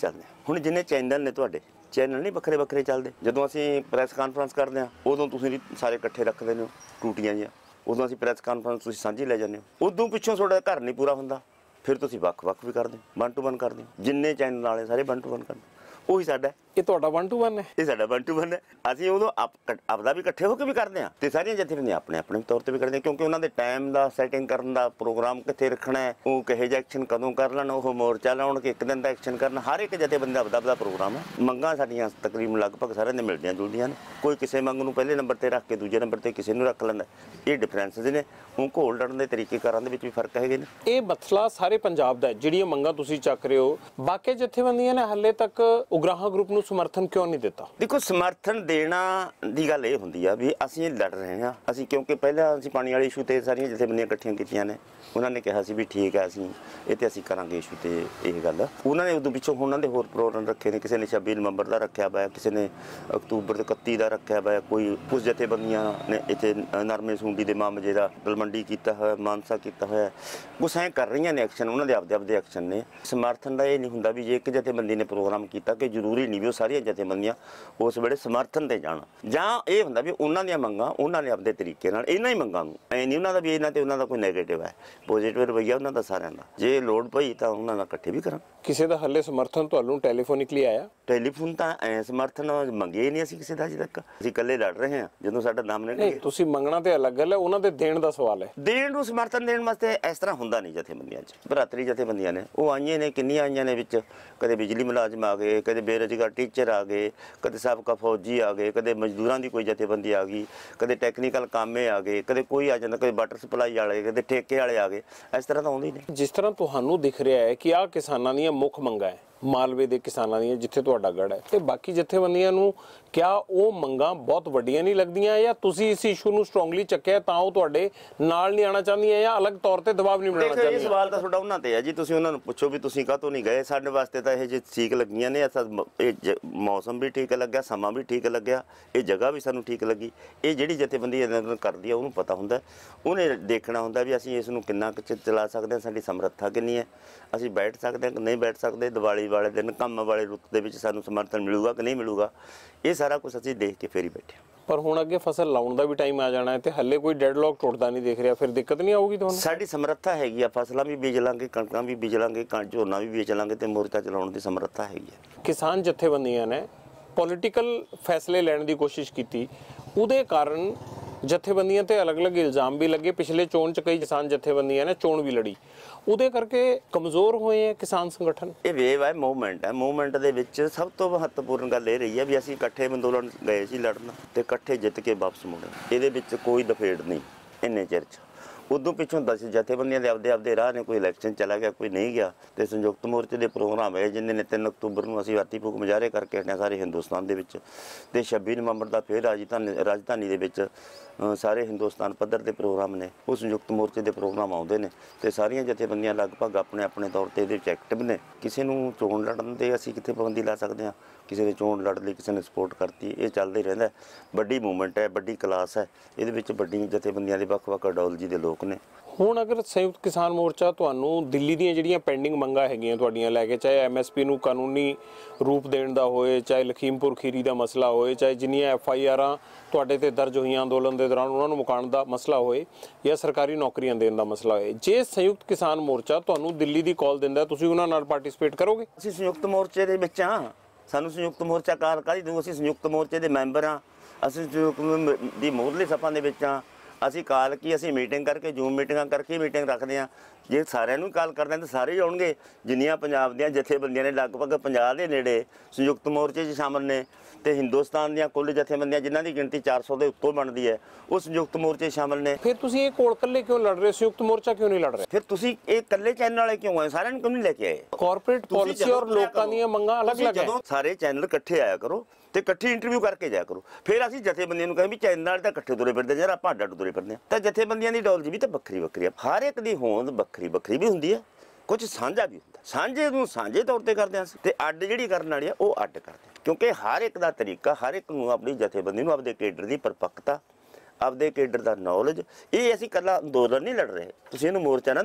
ਹੁਣ ਜਿੰਨੇ ਚੈਨਲ ਨੇ ਤੁਹਾਡੇ ਚੈਨਲ ਨਹੀਂ ਵੱਖਰੇ ਵੱਖਰੇ ਚੱਲਦੇ। ਜਦੋਂ ਅਸੀਂ ਪ੍ਰੈਸ ਕਾਨਫਰੰਸ ਕਰਦੇ ਹਾਂ ਉਦੋਂ ਤੁਸੀਂ ਸਾਰੇ ਇਕੱਠੇ ਰੱਖਦੇ ਨੇ ਟੂਟੀਆਂ ਜਿਹੀਆਂ, ਉਦੋਂ ਅਸੀਂ ਪ੍ਰੈਸ ਕਾਨਫਰੰਸ ਤੁਸੀਂ ਸਾਂਝੀ ਲੈ ਜਾਂਦੇ ਹੋ। ਉਦੋਂ ਪਿੱਛੋਂ ਤੁਹਾਡਾ ਘਰ ਨਹੀਂ ਪੂਰਾ ਹੁੰਦਾ, ਫਿਰ ਤੁਸੀਂ ਵੱਖ-ਵੱਖ ਵੀ ਕਰਦੇ ਹੋ, 1 to 1 ਕਰਦੇ ਹੋ। ਜਿੰਨੇ ਚੈਨਲ ਵਾਲੇ ਸਾਰੇ 1 to 1 ਕਰਦੇ, ਉਹੀ ਸਾਡਾ। ਇਹ ਤੁਹਾਡਾ 1 to 1 ਹੈ? ਇਹ ਸਾਡਾ 1 to 1 ਹੈ। ਅਸੀਂ ਉਦੋਂ ਆਪਦਾ ਵੀ ਇਕੱਠੇ ਹੋ ਕੇ ਵੀ ਕਰਦੇ ਹਾਂ ਤੇ ਸਾਰੀਆਂ ਜਥੇਬੰਦੀਆਂ ਆਪਣੇ ਆਪਣੇ ਤੌਰ ਤੇ ਵੀ ਕਰਦੇ ਹਾਂ, ਕਿਉਂਕਿ ਉਹਨਾਂ ਦੇ ਟਾਈਮ ਦਾ ਸੈਟਿੰਗ ਕਰਨ ਦਾ, ਪ੍ਰੋਗਰਾਮ ਕਿੱਥੇ ਰੱਖਣਾ ਹੈ, ਉਹ ਕਿਹੋ ਜਿਹਾ ਐਕਸ਼ਨ ਕਦੋਂ ਕਰ ਲੈਣ, ਉਹ ਮੋਰਚਾ ਲਾਉਣ ਕਿ ਇੱਕ ਦਿਨ ਦਾ ਐਕਸ਼ਨ ਕਰਨ, ਹਰ ਇੱਕ ਜਥੇਬੰਦੀ ਦਾ ਆਪਦਾ ਪ੍ਰੋਗਰਾਮ ਹੈ। ਮੰਗਾਂ ਸਾਡੀਆਂ ਤਕਰੀਬਨ ਲਗਭਗ ਸਾਰਿਆਂ ਦੇ ਮਿਲਦੀਆਂ ਜੁਲਦੀਆਂ ਨੇ। ਕੋਈ ਕਿਸੇ ਮੰਗ ਨੂੰ ਪਹਿਲੇ ਨੰਬਰ ਤੇ ਰੱਖ ਕੇ ਦੂਜੇ ਨੰਬਰ ਤੇ ਕਿਸੇ ਨੂੰ ਰੱਖ ਲੈਂਦਾ। ਇਹ ਡਿਫਰੈਂਸਿਸ ਨੇ। ਉਹ ਘੋਲ ਲੜਨ ਦੇ ਤਰੀਕੇ ਕਾਰਾਂ ਦੇ ਵਿੱਚ ਵੀ ਫਰਕ ਹੈਗੇ ਨੇ। ਇਹ ਮਸਲਾ ਸਾਰੇ ਪੰਜਾਬ ਦਾ ਹੈ। ਜਿਹੜੀਆਂ ਮੰਗਾਂ ਤੁਸੀਂ ਚੱਕ ਰਹੇ ਹੋ, ਬਾਕੀ ਜਥੇਬੰਦੀਆਂ ਨੇ ਹਾਲੇ ਤੱਕ ਉਗਰਾਹਾਂ ਗਰੁੱਪ ਨੂੰ ਸਮਰਥਨ ਕਿਉਂ ਨਹੀਂ ਦਿੱਤਾ? ਦੇਖੋ, ਸਮਰਥਨ ਦੇਣਾ ਦੀ ਗੱਲ ਇਹ ਹੁੰਦੀ ਆ ਵੀ ਅਸੀਂ ਲੜ ਰਹੇ ਹਾਂ। ਅਸੀਂ ਕਿਉਂਕਿ ਪਹਿਲਾਂ ਅਸੀਂ ਪਾਣੀ ਵਾਲੇ ਇਸ਼ੂ ਤੇ ਸਾਰੀਆਂ ਜਥੇਬੰਦੀਆਂ ਇਕੱਠੀਆਂ ਕੀਤੀਆਂ ਨੇ। ਉਹਨਾਂ ਨੇ ਕਿਹਾ ਸੀ ਵੀ ਠੀਕ ਹੈ ਅਸੀਂ ਇਹ ਤੇ ਅਸੀਂ ਕਰਾਂਗੇ ਇਸ਼ੂ ਤੇ ਇਹ ਗੱਲ। ਉਹਨਾਂ ਨੇ ਉਦੋਂ ਪਿੱਛੋਂ ਉਹਨਾਂ ਦੇ ਹੋਰ ਪ੍ਰੋਗਰਾਮ ਰੱਖੇ ਨੇ। ਕਿਸੇ ਨੇ 26 ਨਵੰਬਰ ਦਾ ਰੱਖਿਆ ਹੋਇਆ, ਕਿਸੇ ਨੇ ਅਕਤੂਬਰ 31 ਦਾ ਰੱਖਿਆ ਹੋਇਆ, ਕੋਈ ਕੁਝ ਜਥੇਬੰਦੀਆਂ ਨੇ ਇੱਥੇ ਨਰਮੇ ਸੁੰਡੀ ਦੇ ਮਾਮਲੇ ਦਾ ਤਲਮੰਡੀ ਕੀਤਾ ਹੋਇਆ, ਮਾਨਸਾ ਕੀਤਾ ਹੋਇਆ। ਕੁਛ ਐਂ ਕਰ ਰਹੀਆਂ ਨੇ ਐਕਸ਼ਨ, ਉਹਨਾਂ ਦੇ ਆਪਦੇ ਐਕਸ਼ਨ ਨੇ। ਸਮਰਥਨ ਦਾ ਇਹ ਨਹੀਂ ਹੁੰਦਾ ਵੀ ਜੇ ਇੱਕ ਜਥੇਬੰਦੀ ਨੇ ਪ੍ਰੋਗਰਾਮ ਕੀਤਾ ਕਿ ਜ਼ਰੂਰੀ ਨਹੀਂ ਵੀ ਉਹ ਸਾਰੀਆਂ ਜਥੇਬੰਦੀਆਂ ਉਸ ਵੇਲੇ ਸਮਰਥਨ ਤੇ ਜਾਣ। ਜਾਂ ਇਹ ਹੁੰਦਾ ਵੀ ਉਹਨਾਂ ਦੀਆਂ ਮੰਗਾਂ ਉਹਨਾਂ ਨੇ ਆਪਦੇ ਤਰੀਕੇ ਨਾਲ, ਇਹਨਾਂ ਹੀ ਮੰਗਾਂ ਨੂੰ ਐ ਨਹੀਂ ਉਹਨਾਂ ਦਾ ਵੀ ਇਹਨਾਂ ਤੇ ਉਹਨਾਂ ਦਾ ਕੋਈ ਨੈਗੇਟਿਵ ਹੈ, ਪੋਜ਼ਿਟਿਵ ਰਵੱਈਆ ਉਹਨਾਂ ਦਾ ਸਾਰਿਆਂ ਦਾ। ਜੇ ਲੋੜ ਪਈ ਤਾਂ ਉਹਨਾਂ ਨਾਲ ਇਕੱਠੇ ਵੀ ਕਰਾਂ। ਕਿਸੇ ਦਾ ਹੱਲੇ ਸਮਰਥਨ ਤੁਹਾਨੂੰ ਟੈਲੀਫੋਨਿਕਲੀ ਆਇਆ? ਟੈਲੀਫੋਨ ਤਾਂ ਐ ਸਮਰਥਨ ਮੰਗੇ ਹੀ ਨਹੀਂ ਅਸੀਂ ਕਿਸੇ ਦਾ ਅਜੇ ਤੱਕ। ਅਸੀਂ ਇਕੱਲੇ ਲੜ ਰਹੇ ਹਾਂ ਜਦੋਂ ਸਾਡਾ ਨਾਮ ਨਹੀਂ। ਤੁਸੀਂ ਮੰਗਣਾ ਤੇ ਅਲੱਗ ਗੱਲ ਹੈ, ਉਹਨਾਂ ਦੇ ਦੇਣ ਦਾ ਸਵਾਲ ਹੈ। ਦੇਣ ਨੂੰ ਸਮਰਥਨ ਦੇਣ ਵਾਸਤੇ ਇਸ ਤਰ੍ਹਾਂ ਹੁੰਦਾ ਨਹੀਂ ਜਥੇਬੰਦੀਆਂ 'ਚ। ਭਰਾਤਰੀ ਜਥੇਬੰਦੀਆਂ ਨੇ ਉਹ ਆਈਆਂ ਨੇ, ਕਿੰਨੀਆਂ ਆਈਆਂ ਨੇ ਵਿੱਚ। ਕਦੇ ਬਿਜਲੀ ਮੁਲਾਜ਼ਮ ਆ ਗਏ, ਕਦੇ ਬੇਰੁਜ਼ਗਾਰ ਟੀਚਰ ਆ ਗਏ, ਕਦੇ ਸਾਬਕਾ ਫੌਜੀ ਆ ਗਏ, ਕਦੇ ਮਜ਼ਦੂਰਾਂ ਦੀ ਕੋਈ ਜਥੇਬੰਦੀ ਆ ਗਈ, ਕਦੇ ਟੈਕਨੀਕਲ ਕਾਮੇ ਆ ਗਏ, ਕਦੇ ਕੋਈ ਆ ਜਾਂਦਾ, ਕਦੇ ਵਾਟਰ ਸਪਲਾਈ ਵਾਲੇ, ਕਦੇ ਠੇਕੇ ਵਾਲੇ ਆ ਗਏ। ਇਸ ਤਰ੍ਹਾਂ ਤਾਂ ਆਉਂਦੇ ਹੀ ਨਹੀਂ। ਜਿਸ ਤਰ੍ਹਾਂ ਤੁਹਾਨੂੰ ਦਿਖ ਰਿਹਾ ਹੈ ਕਿ ਆਹ ਕਿਸਾਨਾਂ ਦੀਆਂ ਮੁੱਖ ਮੰਗਾਂ ਹੈ, ਮਾਲਵੇ ਦੇ ਕਿਸਾਨਾਂ ਦੀਆਂ, ਜਿੱਥੇ ਤੁਹਾਡਾ ਗੜ੍ਹ ਹੈ, ਤੇ ਬਾਕੀ ਜਥੇਬੰਦੀਆਂ ਨੂੰ ਕਿਆ ਉਹ ਮੰਗਾਂ ਬਹੁਤ ਵੱਡੀਆਂ ਨਹੀਂ ਲੱਗਦੀਆਂ, ਜਾਂ ਤੁਸੀਂ ਇਸ ਇਸ਼ੂ ਨੂੰ ਸਟਰੋਂਗਲੀ ਚੱਕਿਆ ਤਾਂ ਉਹ ਤੁਹਾਡੇ ਨਾਲ ਨਹੀਂ ਆਉਣਾ ਚਾਹੁੰਦੀਆਂ, ਜਾਂ ਅਲੱਗ ਤੌਰ ਤੇ ਦਬਾਅ ਨਹੀਂ ਬਣਾਉਣਾ ਚਾਹੁੰਦੀਆਂ? ਇਹ ਸਵਾਲ ਤਾਂ ਤੁਹਾਡਾ ਉਹਨਾਂ ਤੇ ਹੈ ਜੀ। ਤੁਸੀਂ ਉਹਨਾਂ ਨੂੰ ਪੁੱਛੋ ਵੀ ਤੁਸੀਂ ਕਾਹਤੋਂ ਨਹੀਂ ਗਏ। ਸਾਡੇ ਵਾਸਤੇ ਤਾਂ ਇਹ ਜੇ ਠੀਕ ਲੱਗੀਆਂ ਨੇ। ਇਹ ਮੌਸਮ ਵੀ ਠੀਕ ਲੱਗਿਆ, ਸਮਾਂ ਵੀ ਠੀਕ ਲੱਗਿਆ, ਇਹ ਜਗ੍ਹਾ ਵੀ ਸਾਨੂੰ ਠੀਕ ਲੱਗੀ। ਇਹ ਜਿਹੜੀ ਜਥੇਬੰਦੀ ਕਰਦੀ ਆ ਉਹਨੂੰ ਪਤਾ ਹੁੰਦਾ, ਉਹਨੇ ਦੇਖਣਾ ਹੁੰਦਾ ਵੀ ਅਸੀਂ ਇਸ ਨੂੰ ਕਿੰਨਾ ਕੁ ਚਲਾ ਸਕਦੇ ਹਾਂ, ਸਾਡੀ ਸਮਰੱਥਾ ਕਿੰਨੀ ਹੈ, ਅਸੀਂ ਬੈਠ ਸਕਦੇ ਹਾਂ ਕਿ ਨਹੀਂ ਬੈਠ ਸਕਦੇ, ਦੀਵਾਲੀ ਵਾਲੇ ਦਿਨ ਕੰਮ ਵਾਲੇ ਰੁੱਤ ਦੇ ਵਿੱਚ ਸਾਨੂੰ ਸਮਰਥਨ ਮਿਲੂਗਾ ਕਿ ਨਹੀਂ ਮਿਲੂਗਾ। ਇਹ ਸਾਰਾ ਕੁਝ ਅਸੀਂ ਦੇਖ ਕੇ ਫੇਰ ਹੀ ਬੈਠੇ। ਪਰ ਹੁਣ ਅੱਗੇ ਫਸਲ ਲਾਉਣ ਦਾ ਵੀ ਟਾਈਮ ਆ ਜਾਣਾ ਹੈ ਤੇ ਹੱਲੇ ਕੋਈ ਡੈਡਲੌਕ ਟੁੱਟਦਾ ਨਹੀਂ ਦਿਖ ਰਿਹਾ, ਫਿਰ ਦਿੱਕਤ ਨਹੀਂ ਆਊਗੀ ਤੁਹਾਨੂੰ? ਸਾਡੀ ਸਮਰੱਥਾ ਹੈਗੀ ਆ, ਫਸਲਾਂ ਵੀ ਬੀਜ ਲਾਂਗੇ, ਕਣਕਾਂ ਵੀ ਬੀਜ ਲਾਂਗੇ, ਝੋਨਾ ਵੀ ਵੇਚ ਲਾਂਗੇ ਤੇ ਮੋਰਚਾ ਚਲਾਉਣ ਦੀ ਸਮਰੱਥਾ ਹੈਗੀ ਆ। ਕਿਸਾਨ ਜਥੇਬੰਦੀਆਂ ਨੇ ਪੋਲੀਟੀਕਲ ਫੈਸਲੇ ਲੈਣ ਦੀ ਕੋਸ਼ਿਸ਼ ਕੀਤੀ, ਉਹਦੇ ਕਾਰਨ ਜਥੇਬੰਦੀਆਂ ਤੇ ਅਲੱਗ-ਅਲੱਗ ਇਲਜ਼ਾਮ ਵੀ ਲੱਗੇ। ਪਿਛਲੇ ਚੋਣ 'ਚ ਕਈ ਕਿਸਾਨ ਜਥੇਬੰਦੀਆਂ ਨੇ ਚੋਣ ਵੀ ਲੜੀ, ਉਹਦੇ ਕਰਕੇ ਕਮਜ਼ੋਰ ਹੋਏ ਹੈ ਕਿਸਾਨ ਸੰਗਠਨ। ਇਹ ਵੇਵ ਹੈ, ਮੂਵਮੈਂਟ ਹੈ। ਮੂਵਮੈਂਟ ਦੇ ਵਿੱਚ ਸਭ ਤੋਂ ਮਹੱਤਵਪੂਰਨ ਗੱਲ ਇਹ ਰਹੀ ਹੈ ਵੀ ਅਸੀਂ ਇਕੱਠੇ ਅੰਦੋਲਨ ਗਏ ਸੀ ਲੜਨ ਤੇ ਇਕੱਠੇ ਜਿੱਤ ਕੇ ਵਾਪਸ ਮੁੜੇ। ਇਹਦੇ ਵਿੱਚ ਕੋਈ ਦਫੇੜ ਨਹੀਂ ਇੰਨੇ ਚਿਰ 'ਚ। ਉਦੋਂ ਪਿੱਛੋਂ 10 ਜਥੇਬੰਦੀਆਂ ਦੇ ਆਪਦੇ ਰਾਹ ਨੇ, ਕੋਈ ਇਲੈਕਸ਼ਨ ਚਲਾ ਗਿਆ, ਕੋਈ ਨਹੀਂ ਗਿਆ। ਤੇ ਸੰਯੁਕਤ ਮੋਰਚੇ ਦੇ ਪ੍ਰੋਗਰਾਮ ਹੈ ਜਿਨ੍ਹਾਂ ਨੇ 3 ਅਕਤੂਬਰ ਨੂੰ ਅਸੀਂ ਰਾਤੀ ਫੂਕ ਮੁਜ਼ਾਹਰੇ ਕਰਕੇ ਹਟਿਆ ਸਾਰੇ ਹਿੰਦੁਸਤਾਨ ਦੇ ਵਿੱਚ, ਤੇ 26 ਨਵੰਬਰ ਦਾ ਫਿਰ ਰਾਜਧਾਨੀ ਦੇ ਵਿੱਚ ਸਾਰੇ ਹਿੰਦੁਸਤਾਨ ਪੱਧਰ ਦੇ ਪ੍ਰੋਗਰਾਮ ਨੇ। ਉਹ ਸੰਯੁਕਤ ਮੋਰਚੇ ਦੇ ਪ੍ਰੋਗਰਾਮ ਆਉਂਦੇ ਨੇ ਤੇ ਸਾਰੀਆਂ ਜਥੇਬੰਦੀਆਂ ਲਗਭਗ ਆਪਣੇ ਆਪਣੇ ਤੌਰ ਤੇ ਇਹਦੇ ਵਿੱਚ ਐਕਟਿਵ ਨੇ। ਕਿਸੇ ਨੂੰ ਚੋਣ ਲੜਨ ਦੇ ਅਸੀਂ ਕਿੱਥੇ ਪਾਬੰਦੀ ਲਾ ਸਕਦੇ ਹਾਂ? ਕਿਸੇ ਨੇ ਚੋਣ ਲੜ ਲਈ, ਕਿਸੇ ਨੇ ਸਪੋਰਟ ਕਰਤੀ, ਇਹ ਚੱਲਦਾ ਹੀ ਰਹਿੰਦਾ। ਵੱਡੀ ਮੂਵਮੈਂਟ ਹੈ, ਵੱਡੀ ਕਲਾਸ ਹੈ, ਇਹਦੇ ਵਿੱਚ ਵੱਡੀ ਜਥੇਬੰਦੀਆਂ ਦੇ ਵੱਖ-ਵੱਖ ਆਈਡੀਓਲੋਜੀ ਦੇ ਲੋਕ ਨੇ। ਹੁਣ ਅਗਰ ਸੰਯੁਕਤ ਕਿਸਾਨ ਮੋਰਚਾ ਤੁਹਾਨੂੰ ਦਿੱਲੀ ਦੀਆਂ ਜਿਹੜੀਆਂ ਪੈਂਡਿੰਗ ਮੰਗਾਂ ਹੈਗੀਆਂ ਤੁਹਾਡੀਆਂ ਲੈ ਕੇ, ਚਾਹੇ MSP ਨੂੰ ਕਾਨੂੰਨੀ ਰੂਪ ਦੇਣ ਦਾ ਹੋਏ, ਚਾਹੇ ਲਖੀਮਪੁਰ ਖੀਰੀ ਦਾ ਮਸਲਾ ਹੋਏ, ਚਾਹੇ ਜਿੰਨੀਆਂ FIRਾਂ ਤੁਹਾਡੇ ਤੇ ਦਰਜ ਹੋਈਆਂ ਅੰਦੋਲਨ ਦੇ ਦੌਰਾਨ ਉਹਨਾਂ ਨੂੰ ਮੁਕਾਉਣ ਦਾ ਮਸਲਾ ਹੋਏ, ਜਾਂ ਸਰਕਾਰੀ ਨੌਕਰੀਆਂ ਦੇਣ ਦਾ ਮਸਲਾ ਹੋਏ, ਜੇ ਸੰਯੁਕਤ ਕਿਸਾਨ ਮੋਰਚਾ ਤੁਹਾਨੂੰ ਦਿੱਲੀ ਦੀ ਕਾਲ ਦਿੰਦਾ, ਤੁਸੀਂ ਉਹਨਾਂ ਨਾਲ ਪਾਰਟਿਸਿਪੇਟ ਕਰੋਗੇ? ਅਸੀਂ ਸੰਯੁਕਤ ਮੋਰਚੇ ਦੇ ਵਿੱਚ ਹਾਂ, ਸਾਨੂੰ ਸੰਯੁਕਤ ਮੋਰਚਾ ਕਾਰਕਾਰੀ ਦੂ, ਅਸੀਂ ਸੰਯੁਕਤ ਮੋਰਚੇ ਦੇ ਮੈਂਬਰ ਹਾਂ, ਅਸੀਂ ਸੰਯੁਕਤ ਦੀ ਮੋਰਲੀ ਸਭਾ ਦੇ ਵਿੱਚ ਹਾਂ। ਅਸੀਂ ਕਾਲ ਕੀ, ਅਸੀਂ ਮੀਟਿੰਗ ਕਰਕੇ, ਜ਼ੂਮ ਮੀਟਿੰਗਾਂ ਕਰਕੇ ਮੀਟਿੰਗ ਰੱਖਦੇ ਹਾਂ। ਜੇ ਸਾਰਿਆਂ ਨੂੰ ਕਾਲ ਕਰਦੇ ਤਾਂ ਸਾਰੇ ਹੀ ਆਉਣਗੇ। ਜਿੰਨੀਆਂ ਪੰਜਾਬ ਦੀਆਂ ਜਥੇਬੰਦੀਆਂ ਨੇ ਲਗਭਗ 50 ਦੇ ਨੇੜੇ ਸੰਯੁਕਤ ਮੋਰਚੇ 'ਚ ਸ਼ਾਮਲ ਨੇ, ਤੇ ਹਿੰਦੁਸਤਾਨ ਦੀਆਂ ਕੁੱਲ ਜਥੇਬੰਦੀਆਂ ਜਿਨ੍ਹਾਂ ਦੀ ਗਿਣਤੀ 400 ਦੇ ਉੱਤੋਂ ਬਣਦੀ ਹੈ ਉਹ ਸੰਯੁਕਤ ਮੋਰਚੇ ਸ਼ਾਮਲ ਨੇ। ਫਿਰ ਤੁਸੀਂ ਇਹ ਕੋਲ ਇਕੱਲੇ ਕਿਉਂ ਲੜ ਰਹੇ, ਸੰਯੁਕਤ ਮੋਰਚਾ ਕਿਉਂ ਨਹੀਂ ਲੜ ਰਹੇ? ਫਿਰ ਤੁਸੀਂ ਇਹ ਇਕੱਲੇ ਚੈਨਲ ਵਾਲੇ ਕਿਉਂ ਆਏ? ਸਾਰਿਆਂ ਨੂੰ ਕਿਉਂ ਨਹੀਂ ਲੈ ਕੇ ਆਏ? ਕਾਰਪੋਰੇਟ ਪਾਲਿਸੀ ਔਰ ਲੋਕਾਂ ਦੀਆਂ ਮੰਗਾਂ ਅਲੱਗ-ਅਲੱਗ ਹੈ। ਜਦੋਂ ਸਾਰੇ ਚੈਨਲ ਇਕੱਠੇ ਆਇਆ ਕਰੋ ਤੇ ਇਕੱਠੀ ਇੰਟਰਵਿਊ ਕਰਕੇ ਜਾਇਆ ਕਰੋ। ਫਿਰ ਅਸੀਂ ਜਥੇਬੰਦੀਆਂ ਨੂੰ ਕਹਿੰਦੇ ਵੀ ਚੈਨਲ ਵਾਲੇ ਤਾਂ ਇਕੱਠੇ ਤੁਰੇ ਫਿਰਦੇ ਯਾਰ, ਆਪਾਂ ਅੱਡ ਤੁਰੇ ਫਿਰਦੇ ਹਾਂ। ਤਾਂ ਜਥੇਬੰਦੀਆਂ ਦੀ ਆਈਡੀਓਲੋਜੀ ਵੀ ਤਾਂ ਵੱਖਰੀ ਵੱਖਰੀ ਹੈ, ਹਰ ਇੱਕ ਦੀ ਹੋਂਦ ਵੱਖਰੀ ਵੱਖਰੀ ਵੀ ਹੁੰਦੀ ਹੈ, ਕੁਝ ਸਾਂਝਾ ਵੀ ਹੁੰਦਾ। ਸਾਂਝੇ ਨੂੰ ਸਾਂਝੇ ਤੌਰ ਤੇ ਕਰਦੇ ਹਾਂ ਤੇ ਅੱਡ ਜਿਹੜੀ ਕਰਨ ਵਾਲੀ ਆ ਉਹ ਅੱਡ ਕਰਦੇ, ਕਿਉਂਕਿ ਹਰ ਇੱਕ ਦਾ ਤਰੀਕਾ, ਹਰ ਇੱਕ ਨੂੰ ਆਪਣੀ ਜਥੇਬੰਦੀ ਨੂੰ ਆਪਦੇ ਕੇਡਰ ਦੀ ਪਰਪੱਕਤਾ, ਆਪਦੇ ਕੇਡਰ ਦਾ ਨੌਲੇਜ। ਇਹ ਅਸੀਂ ਇਕੱਲਾ ਅੰਦੋਲਨ ਨਹੀਂ ਲੜ ਰਹੇ, ਤੁਸੀਂ ਇਹਨੂੰ ਮੋਰਚਾ ਨਾ ਦੇਖੋ,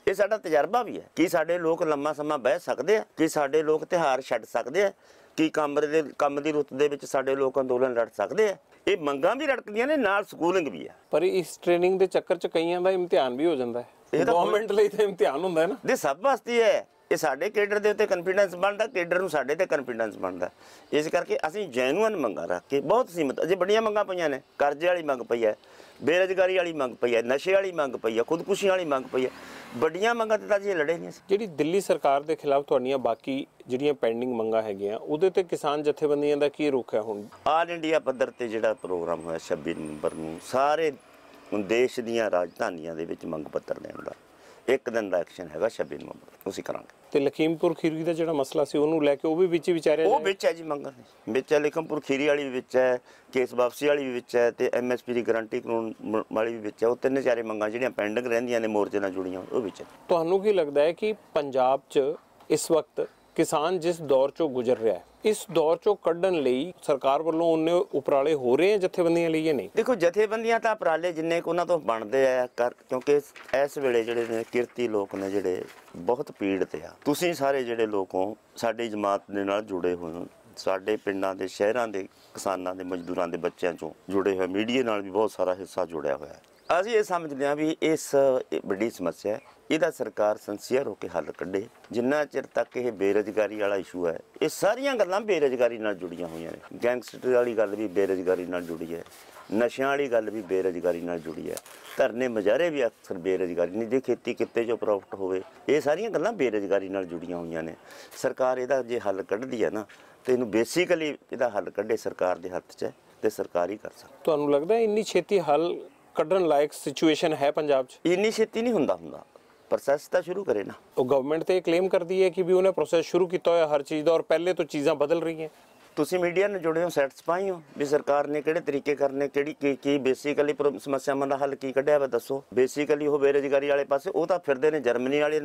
ਇਹ ਸਾਡਾ ਤਜਰਬਾ ਵੀ ਹੈ ਕਿ ਸਾਡੇ ਲੋਕ ਲੰਮਾ ਸਮਾਂ ਬਹਿ ਸਕਦੇ ਆ, ਕਿ ਸਾਡੇ ਲੋਕ ਤਿਉਹਾਰ ਛੱਡ ਸਕਦੇ ਆ, ਕਿ ਕੰਮ ਦੀ ਰੁੱਤ ਦੇ ਵਿੱਚ ਸਾਡੇ ਲੋਕ ਅੰਦੋਲਨ ਲੜ ਸਕਦੇ ਆ। ਇਹ ਮੰਗਾਂ ਵੀ ਰੜਕਦੀਆਂ ਨੇ, ਨਾਲ ਸਕੂਲਿੰਗ ਵੀ ਆ। ਪਰ ਇਸ ਟ੍ਰੇਨਿੰਗ ਦੇ ਚੱਕਰ 'ਚ ਕਈਆਂ ਦਾ ਇਮਤਿਹਾਨ ਵੀ ਹੋ ਜਾਂਦਾ ਹੈ। ਇਹ ਗਵਰਨਮੈਂਟ ਲਈ ਤਾਂ ਇਮਤਿਹਾਨ ਹੁੰਦਾ ਹੈ ਨਾ। ਇਹ ਸਭ ਵਾਸਤੇ ਹੈ। ਇਹ ਸਾਡੇ ਕੇਡਰ ਦੇ ਉੱਤੇ ਕੰਫੀਡੈਂਸ ਬਣਦਾ, ਕੇਡਰ ਨੂੰ ਸਾਡੇ ਤੇ ਕੰਫੀਡੈਂਸ ਬਣਦਾ। ਇਸ ਕਰਕੇ ਅਸੀਂ ਜੈਨੂਅਨ ਮੰਗਾਂ ਰੱਖ ਕੇ, ਬਹੁਤ ਸੀਮਤ ਅਜੇ ਬੜੀਆਂ ਮੰਗਾਂ ਪਈਆਂ ਨੇ। ਕਰਜ਼ੇ ਵਾਲੀ ਮੰਗ ਪਈ ਹੈ, ਬੇਰੁਜ਼ਗਾਰੀ ਵਾਲੀ ਮੰਗ ਪਈ ਹੈ, ਨਸ਼ੇ ਵਾਲੀ ਮੰਗ ਪਈ ਹੈ, ਖੁਦਕੁਸ਼ੀ ਵਾਲੀ ਮੰਗ ਪਈ ਹੈ। ਵੱਡੀਆਂ ਮੰਗਾਂ ਤੇ ਤਾਂ ਜੀ ਲੜੇ ਨਹੀਂ। ਜਿਹੜੀ ਦਿੱਲੀ ਸਰਕਾਰ ਦੇ ਖਿਲਾਫ ਤੁਹਾਡੀਆਂ ਬਾਕੀ ਜਿਹੜੀਆਂ ਪੈਂਡਿੰਗ ਮੰਗਾਂ ਹੈਗੀਆਂ, ਉਹਦੇ ਤੇ ਕਿਸਾਨ ਜਥੇਬੰਦੀਆਂ ਦਾ ਕੀ ਰੁਖ ਹੈ ਹੁਣ? ਆਲ ਇੰਡੀਆ ਪੱਧਰ ਤੇ ਜਿਹੜਾ ਪ੍ਰੋਗਰਾਮ ਹੋਇਆ 26 ਨਵੰਬਰ ਨੂੰ, ਸਾਰੇ ਦੇਸ਼ ਦੀਆਂ ਰਾਜਧਾਨੀਆਂ ਦੇ ਵਿੱਚ ਮੰਗ ਪੱਤਰ ਦੇਣ ਦਾ ਇੱਕ ਦਿਨ ਦਾ ਐਕਸ਼ਨ ਹੈਗਾ 26 ਨਵੰਬਰ ਅਸੀਂ ਕਰਾਂਗੇ। ਤੇ ਲਖੀਮਪੁਰ ਖੀਰੀ ਦਾ ਜਿਹੜਾ ਮਸਲਾ ਸੀ ਉਹਨੂੰ ਲੈ ਕੇ ਉਹ ਵੀ ਵਿੱਚ ਹੀ ਵਿਚਾਰਿਆ ਉਹ ਵਿੱਚ ਹੈ ਜੀ, ਮੰਗਾਂ ਵਿੱਚ ਹੈ। ਲਖੀਮਪੁਰ ਖੀਰੀ ਵਾਲੀ ਵੀ ਵਿੱਚ ਹੈ, ਕੇਸ ਵਾਪਸੀ ਵਾਲੀ ਵੀ ਵਿੱਚ ਹੈ, ਤੇ MSP ਦੀ ਗਰੰਟੀ ਕਾਨੂੰਨ ਵਾਲੀ ਵੀ ਵਿੱਚ ਹੈ। ਉਹ ਤਿੰਨ ਚਾਰੇ ਮੰਗਾਂ ਜਿਹੜੀਆਂ ਪੈਂਡਿੰਗ ਰਹਿੰਦੀਆਂ ਨੇ ਮੋਰਚੇ ਨਾਲ ਜੁੜੀਆਂ, ਉਹ ਵਿੱਚ ਹੈ। ਤੁਹਾਨੂੰ ਕੀ ਲੱਗਦਾ ਹੈ ਕਿ ਪੰਜਾਬ 'ਚ ਇਸ ਵਕਤ ਕਿਸਾਨ ਜਿਸ ਦੌਰ 'ਚੋਂ ਗੁਜ਼ਰ ਰਿਹਾ ਹੈ, ਇਸ ਦੌਰ 'ਚੋਂ ਕੱਢਣ ਲਈ ਸਰਕਾਰ ਵੱਲੋਂ ਉਹਨੇ ਉਪਰਾਲੇ ਹੋ ਰਹੇ ਆ ਜਥੇਬੰਦੀਆਂ ਲਈ ਜਾਂ ਨਹੀਂ? ਦੇਖੋ, ਜਥੇਬੰਦੀਆਂ ਤਾਂ ਉਪਰਾਲੇ ਜਿੰਨੇ ਕੁ ਉਹਨਾਂ ਤੋਂ ਬਣਦੇ ਆ ਕਿਉਂਕਿ ਇਸ ਵੇਲੇ ਜਿਹੜੇ ਨੇ ਕਿਰਤੀ ਲੋਕ ਨੇ ਜਿਹੜੇ ਬਹੁਤ ਪੀੜਤ ਆ। ਤੁਸੀਂ ਸਾਰੇ ਜਿਹੜੇ ਲੋਕ ਹੋ ਸਾਡੀ ਜਮਾਤ ਦੇ ਨਾਲ ਜੁੜੇ ਹੋਏ ਹੋ, ਸਾਡੇ ਪਿੰਡਾਂ ਦੇ ਸ਼ਹਿਰਾਂ ਦੇ ਕਿਸਾਨਾਂ ਦੇ ਮਜ਼ਦੂਰਾਂ ਦੇ ਬੱਚਿਆਂ 'ਚੋਂ ਜੁੜੇ ਹੋਏ, ਮੀਡੀਆ ਨਾਲ ਵੀ ਬਹੁਤ ਸਾਰਾ ਹਿੱਸਾ ਜੁੜਿਆ ਹੋਇਆ ਹੈ। ਅਸੀਂ ਇਹ ਸਮਝਦੇ ਹਾਂ ਵੀ ਇਸ ਵੱਡੀ ਸਮੱਸਿਆ ਹੈ, ਇਹਦਾ ਸਰਕਾਰ ਸਿੰਸੀਅਰ ਹੋ ਕੇ ਹੱਲ ਕੱਢੇ। ਜਿੰਨਾ ਚਿਰ ਤੱਕ ਇਹ ਬੇਰੁਜ਼ਗਾਰੀ ਵਾਲਾ ਇਸ਼ੂ ਹੈ, ਇਹ ਸਾਰੀਆਂ ਗੱਲਾਂ ਬੇਰੁਜ਼ਗਾਰੀ ਨਾਲ ਜੁੜੀਆਂ ਹੋਈਆਂ ਨੇ। ਗੈਂਗਸਟਰ ਵਾਲੀ ਗੱਲ ਵੀ ਬੇਰੁਜ਼ਗਾਰੀ ਨਾਲ ਜੁੜੀ ਹੈ, ਨਸ਼ਿਆਂ ਵਾਲੀ ਗੱਲ ਵੀ ਬੇਰੁਜ਼ਗਾਰੀ ਨਾਲ ਜੁੜੀ ਹੈ, ਧਰਨੇ ਮੁਜ਼ਾਹਰੇ ਵੀ ਅਕਸਰ ਬੇਰੁਜ਼ਗਾਰੀ ਨਹੀਂ, ਜੇ ਖੇਤੀ ਕਿੱਤੇ 'ਚੋਂ ਪ੍ਰੋਫਿਟ ਹੋਵੇ, ਇਹ ਸਾਰੀਆਂ ਗੱਲਾਂ ਬੇਰੁਜ਼ਗਾਰੀ ਨਾਲ ਜੁੜੀਆਂ ਹੋਈਆਂ ਨੇ। ਸਰਕਾਰ ਇਹਦਾ ਜੇ ਹੱਲ ਕੱਢਦੀ ਹੈ ਨਾ, ਤੇ ਇਹਨੂੰ ਬੇਸਿਕਲੀ ਇਹਦਾ ਹੱਲ ਕੱਢੇ ਸਰਕਾਰ ਦੇ ਹੱਥ 'ਚ ਹੈ ਤੇ ਸਰਕਾਰ ਹੀ ਕਰ ਸਕਦੀ। ਤੁਹਾਨੂੰ ਲੱਗਦਾ ਇੰਨੀ ਛੇਤੀ ਹੱਲ ਕੱਢਣ ਲਾਇਕ ਸਿਚੁਏਸ਼ਨ ਹੈ ਪੰਜਾਬ 'ਚ? ਇੰਨੀ ਛੇਤੀ ਨਹੀਂ ਹੁੰਦਾ ਪ੍ਰੋਸੈਸ ਤਾਂ ਸ਼ੁਰੂ ਕਰੇ ਨਾ। ਉਹ ਗਵਰਨਮੈਂਟ ਤੇ ਕਲੇਮ ਕਰਦੀ ਹੈ ਕਿ ਵੀ ਉਹਨੇ ਪ੍ਰੋਸੈਸ ਸ਼ੁਰੂ ਕੀਤਾ ਹੋਇਆ ਹਰ ਚੀਜ਼ ਦਾ, ਔਰ ਪਹਿਲੇ ਤੋਂ ਚੀਜ਼ਾਂ ਬਦਲ ਰਹੀਆਂ। ਤੁਸੀਂ ਮੀਡੀਆ ਨਾਲ ਜੁੜੇ ਹੋ, ਸੈਟੀਸਫਾਈ ਹੋ ਵੀ ਸਰਕਾਰ ਨੇ ਕਿਹੜੇ ਤਰੀਕੇ ਕਰਨੇ, ਕਿਹੜੀ ਕੀ ਬੇਸਿਕਲੀ ਸਮੱਸਿਆਵਾਂ ਦਾ ਹੱਲ ਕੀ ਕੱਢਿਆ ਵਾ ਦੱਸੋ। ਬੇਸਿਕਲੀ ਉਹ ਬੇਰੁਜ਼ਗਾਰੀ ਵਾਲੇ ਪਾਸੇ ਉਹ ਤਾਂ ਫਿਰਦੇ ਨੇ ਜਰਮਨੀ ਵਾਲੇ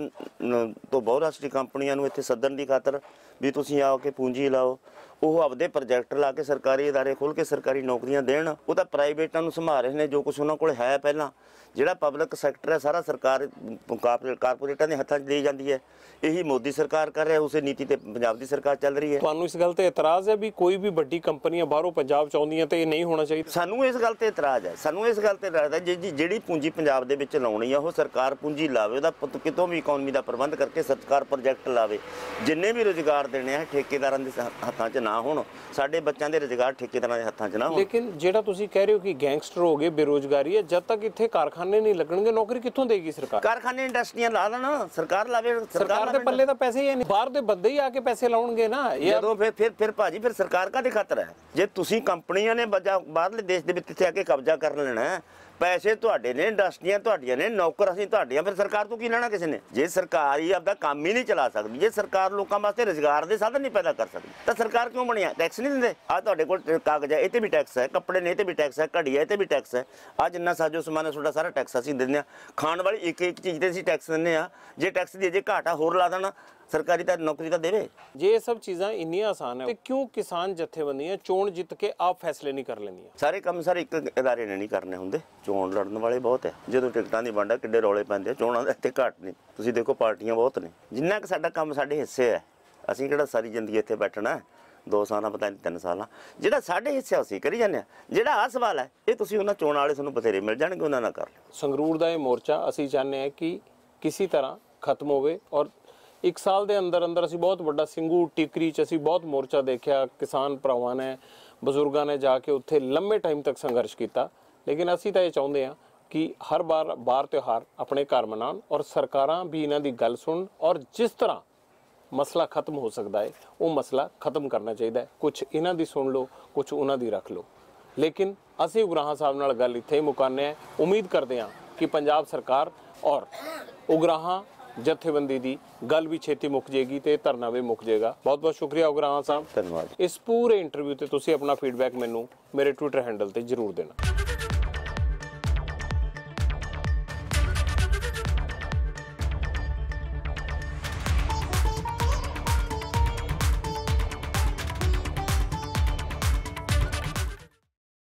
ਤੋਂ ਬਹੁਰਾਸ਼ਟਰੀ ਕੰਪਨੀਆਂ ਨੂੰ ਇੱਥੇ ਸੱਦਣ ਦੀ ਖਾਤਰ ਵੀ ਤੁਸੀਂ ਆਓ ਕੇ ਪੂੰਜੀ ਲਾਓ। ਉਹ ਆਪਦੇ ਪ੍ਰੋਜੈਕਟ ਲਾ ਕੇ ਸਰਕਾਰੀ ਅਦਾਰੇ ਖੋਲ੍ਹ ਕੇ ਸਰਕਾਰੀ ਨੌਕਰੀਆਂ ਦੇਣ। ਉਹ ਤਾਂ ਪ੍ਰਾਈਵੇਟਾਂ ਨੂੰ ਸੰਭਾਲ ਰਹੇ ਨੇ ਜੋ ਕੁਛ ਉਹਨਾਂ ਕੋਲ ਹੈ ਪਹਿਲਾਂ। ਜਿਹੜਾ ਪਬਲਿਕ ਸੈਕਟਰ ਹੈ ਸਾਰਾ ਸਰਕਾਰ ਕਾਰਪੋਰੇਟਾਂ ਦੇ ਹੱਥਾਂ 'ਚ ਦੇ ਜਾਂਦੀ ਹੈ। ਇਹੀ ਮੋਦੀ ਸਰਕਾਰ ਕਰ ਰਿਹਾ, ਉਸੇ ਨੀਤੀ ਤੇ ਪੰਜਾਬ ਦੀ ਸਰਕਾਰ ਚੱਲ ਰਹੀ ਹੈ। ਤੁਹਾਨੂੰ ਇਸ ਗੱਲ ਤੇ ਇਤਰਾਜ਼ ਹੈ ਵੀ ਕੋਈ ਵੀ ਵੱਡੀ ਕੰਪਨੀਆਂ ਬਾਹਰੋਂ ਪੰਜਾਬ 'ਚ ਆਉਂਦੀਆਂ ਤੇ ਇਹ ਨਹੀਂ ਹੋਣਾ ਚਾਹੀਦਾ? ਸਾਨੂੰ ਇਸ ਗੱਲ ਤੇ ਇਤਰਾਜ਼ ਹੈ। ਸਾਨੂੰ ਇਸ ਗੱਲ ਤੇ ਇਤਰਾਜ਼ ਹੈ ਜਿਹੜੀ ਪੂੰਜੀ ਪੰਜਾਬ ਦੇ ਵਿੱਚ ਲਾਉਣੀ ਆ ਉਹ ਸਰਕਾਰ ਪੂੰਜੀ ਲਾਵੇ, ਉਹਦਾ ਕਿਤੋਂ ਵੀ ਇਕਨੋਮੀ ਦਾ ਪ੍ਰਬੰਧ ਕਰਕੇ ਸਰਕਾਰ ਪ੍ਰੋਜੈਕਟ ਲਾਵੇ। ਜਿੰਨੇ ਵੀ ਰੁਜ਼ਗਾਰ ਦੇਣੇ ਆ ਠੇਕੇਦਾਰਾਂ ਦੇ ਹੱਥਾਂ 'ਚ ਨਾ ਹੋਣ, ਸਾਡੇ ਬੱਚਿਆਂ ਦੇ ਰੁਜ਼ਗਾਰ ਠੇਕੇਦਾਰਾਂ ਦੇ ਹੱਥਾਂ 'ਚ ਨਾ ਹੋਣ। ਲੇਕਿਨ ਜਿਹੜਾ ਤੁਸੀਂ ਕਹਿ ਰਹੇ ਹੋ ਕਿ ਗੈਂਗਸਟਰ ਹੋ ਗਏ, ਬੇਰੁਜ਼ਗਾਰੀ ਹੈ, ਜਦ ਤੱਕ ਇੱਥੇ ਕਾਰਖਾਨੇ ਨਹੀਂ ਲੱਗਣਗੇ ਨੌਕਰੀ ਕਿੱਥੋਂ ਦੇਗੀ ਸਰਕਾਰ? ਕਾਰਖਾਨੇ ਇੰਡਸਟਰੀਆਂ ਲਾ ਲੈਣਾ, ਸਰਕਾਰ ਲਾਵੇ। ਸਰਕਾਰ ਦੇ ਪੱਲੇ ਤਾਂ ਪੈਸੇ ਹੀ ਨਹੀਂ, ਬਾਹਰ ਦੇ ਬੰਦੇ ਹੀ ਆ ਕੇ ਪੈਸੇ ਲਾਉਣਗੇ ਨਾ। ਜਦੋਂ ਫਿਰ ਭਾਜੀ ਫਿਰ ਸਰਕਾਰ ਕਾਹਦੇ ਖਾਤਰ ਹੈ? ਜੇ ਤੁਸੀਂ ਕੰਪਨੀਆਂ ਨੇ ਬਾਹਰਲੇ ਦੇਸ਼ ਦੇ ਵਿੱਚ ਇੱਥੇ ਆ ਕੇ ਕਬਜ਼ਾ ਕਰ ਲੈਣਾ, ਪੈਸੇ ਤੁਹਾਡੇ ਨੇ, ਇੰਡਸਟਰੀਆਂ ਤੁਹਾਡੀਆਂ ਨੇ, ਨੌਕਰ ਅਸੀਂ ਤੁਹਾਡੀਆਂ, ਫਿਰ ਸਰਕਾਰ ਤੋਂ ਕੀ ਲੈਣਾ ਕਿਸੇ ਨੇ? ਜੇ ਸਰਕਾਰ ਹੀ ਆਪਦਾ ਕੰਮ ਹੀ ਨਹੀਂ ਚਲਾ ਸਕਦੀ, ਜੇ ਸਰਕਾਰ ਲੋਕਾਂ ਵਾਸਤੇ ਰੁਜ਼ਗਾਰ ਦੇ ਸਾਧਨ ਨਹੀਂ ਪੈਦਾ ਕਰ ਸਕਦੀ, ਤਾਂ ਸਰਕਾਰ ਕਿਉਂ ਬਣਿਆ? ਟੈਕਸ ਨਹੀਂ ਦਿੰਦੇ? ਆ ਤੁਹਾਡੇ ਕੋਲ ਕਾਗਜ਼ ਹੈ, ਇਹ ਤੇ ਵੀ ਟੈਕਸ ਹੈ, ਕੱਪੜੇ ਨੇ ਇਹ ਤੇ ਵੀ ਟੈਕਸ ਹੈ, ਘੜੀ ਹੈ ਇਹ ਤੇ ਵੀ ਟੈਕਸ ਹੈ, ਆ ਜਿੰਨਾ ਸਾਜੋ ਸਮਾਨ ਹੈ ਤੁਹਾਡਾ ਸਾਰਾ ਟੈਕਸ ਅਸੀਂ ਦਿੰਦੇ ਹਾਂ। ਖਾਣ ਵਾਲੀ ਇੱਕ ਚੀਜ਼ ਤੇ ਅਸੀਂ ਟੈਕਸ ਦਿੰਦੇ ਹਾਂ। ਜੇ ਟੈਕਸ ਦੀ ਜੇ ਘਾਟਾ ਹੋਰ ਲਾ ਦੇਣਾ, ਸਰਕਾਰੀ ਤਾਂ ਨੌਕਰੀ ਤਾਂ ਦੇਵੇ। ਜੇ ਇਹ ਸਭ ਚੀਜ਼ਾਂ ਇੰਨੀਆਂ ਆਸਾਨ ਹੈ ਤੇ ਕਿਉਂ ਕਿਸਾਨ ਜਥੇਬੰਦੀਆਂ ਚੋਣ ਜਿੱਤ ਕੇ ਆਪ ਫੈਸਲੇ ਨਹੀਂ ਕਰ ਲੈਂਦੀਆਂ? ਸਾਰੇ ਕੰਮ ਇੱਕ ਅਦਾਰੇ ਨੇ ਨਹੀਂ ਕਰਨੇ ਹੁੰਦੇ, ਚੋਣ ਲੜਨ ਵਾਲੇ ਬਹੁਤ ਹੈ। ਜਦੋਂ ਟਿਕਟਾਂ ਦੀ ਵੰਡ ਕਿੱਡੇ ਰੌਲੇ ਪੈਂਦੇ, ਚੋਣਾਂ ਦਾ ਇੱਥੇ ਘੱਟ ਨਹੀਂ। ਤੁਸੀਂ ਦੇਖੋ ਪਾਰਟੀਆਂ ਬਹੁਤ ਨੇ। ਜਿੰਨਾ ਕਿ ਸਾਡਾ ਕੰਮ ਸਾਡੇ ਹਿੱਸੇ ਹੈ, ਅਸੀਂ ਕਿਹੜਾ ਸਾਰੀ ਜ਼ਿੰਦਗੀ ਇੱਥੇ ਬੈਠਣਾ 2 ਸਾਲਾਂ ਪਤਾ ਨਹੀਂ 3 ਸਾਲਾਂ, ਜਿਹੜਾ ਸਾਡੇ ਹਿੱਸੇ ਅਸੀਂ ਕਰੀ ਜਾਂਦੇ ਹਾਂ। ਜਿਹੜਾ ਆਹ ਸਵਾਲ ਹੈ ਇਹ ਤੁਸੀਂ ਉਹਨਾਂ ਚੋਣਾਂ ਵਾਲੇ ਤੁਹਾਨੂੰ ਬਥੇਰੇ ਮਿਲ ਜਾਣਗੇ, ਉਹਨਾਂ ਨਾਲ ਕਰ ਲਓ। ਸੰਗਰੂਰ ਦਾ ਇਹ ਮੋਰਚਾ ਅਸੀਂ ਚਾਹੁੰਦੇ ਹਾਂ ਕਿ ਕਿਸੇ ਤਰ੍ਹਾਂ ਖਤਮ ਹੋਵੇ, ਔਰ 1 ਸਾਲ ਦੇ ਅੰਦਰ ਅੰਦਰ ਅਸੀਂ ਬਹੁਤ ਵੱਡਾ ਸਿੰਘੂ ਟਿਕਰੀ 'ਚ ਅਸੀਂ ਬਹੁਤ ਮੋਰਚਾ ਦੇਖਿਆ। ਕਿਸਾਨ ਭਰਾਵਾਂ ਨੇ, ਬਜ਼ੁਰਗਾਂ ਨੇ ਜਾ ਕੇ ਉੱਥੇ ਲੰਮੇ ਟਾਈਮ ਤੱਕ ਸੰਘਰਸ਼ ਕੀਤਾ। ਲੇਕਿਨ ਅਸੀਂ ਤਾਂ ਇਹ ਚਾਹੁੰਦੇ ਹਾਂ ਕਿ ਹਰ ਬਾਰ ਤਿਉਹਾਰ ਆਪਣੇ ਘਰ ਮਨਾਉਣ, ਔਰ ਸਰਕਾਰਾਂ ਵੀ ਇਹਨਾਂ ਦੀ ਗੱਲ ਸੁਣਨ, ਔਰ ਜਿਸ ਤਰ੍ਹਾਂ ਮਸਲਾ ਖਤਮ ਹੋ ਸਕਦਾ ਹੈ ਉਹ ਮਸਲਾ ਖਤਮ ਕਰਨਾ ਚਾਹੀਦਾ ਹੈ। ਕੁਝ ਇਹਨਾਂ ਦੀ ਸੁਣ ਲਓ, ਕੁਝ ਉਹਨਾਂ ਦੀ ਰੱਖ ਲਓ। ਲੇਕਿਨ ਅਸੀਂ ਉਗਰਾਹਾਂ ਸਾਹਿਬ ਨਾਲ ਗੱਲ ਇੱਥੇ ਹੀ ਮੁਕਾਉਂਦੇ ਹਾਂ। ਉਮੀਦ ਕਰਦੇ ਹਾਂ ਕਿ ਪੰਜਾਬ ਸਰਕਾਰ ਔਰ ਉਗਰਾਹਾਂ ਜਥੇਬੰਦੀ ਦੀ ਗੱਲ ਵੀ ਛੇਤੀ ਮੁੱਕ ਜੇਗੀ ਤੇ ਧਰਨਾ ਵੀ ਮੁੱਕ ਜੇਗਾ। ਬਹੁਤ ਬਹੁਤ ਸ਼ੁਕਰੀਆ ਉਗਰਾਹਾਂ ਸਾਹਿਬ, ਧੰਨਵਾਦ। ਇਸ ਪੂਰੇ ਇੰਟਰਵਿਊ ਤੇ ਤੁਸੀਂ ਆਪਣਾ ਫੀਡਬੈਕ ਮੈਨੂੰ ਮੇਰੇ ਟਵਿੱਟਰ ਹੈਂਡਲ ਤੇ ਜ਼ਰੂਰ ਦੇਣਾ।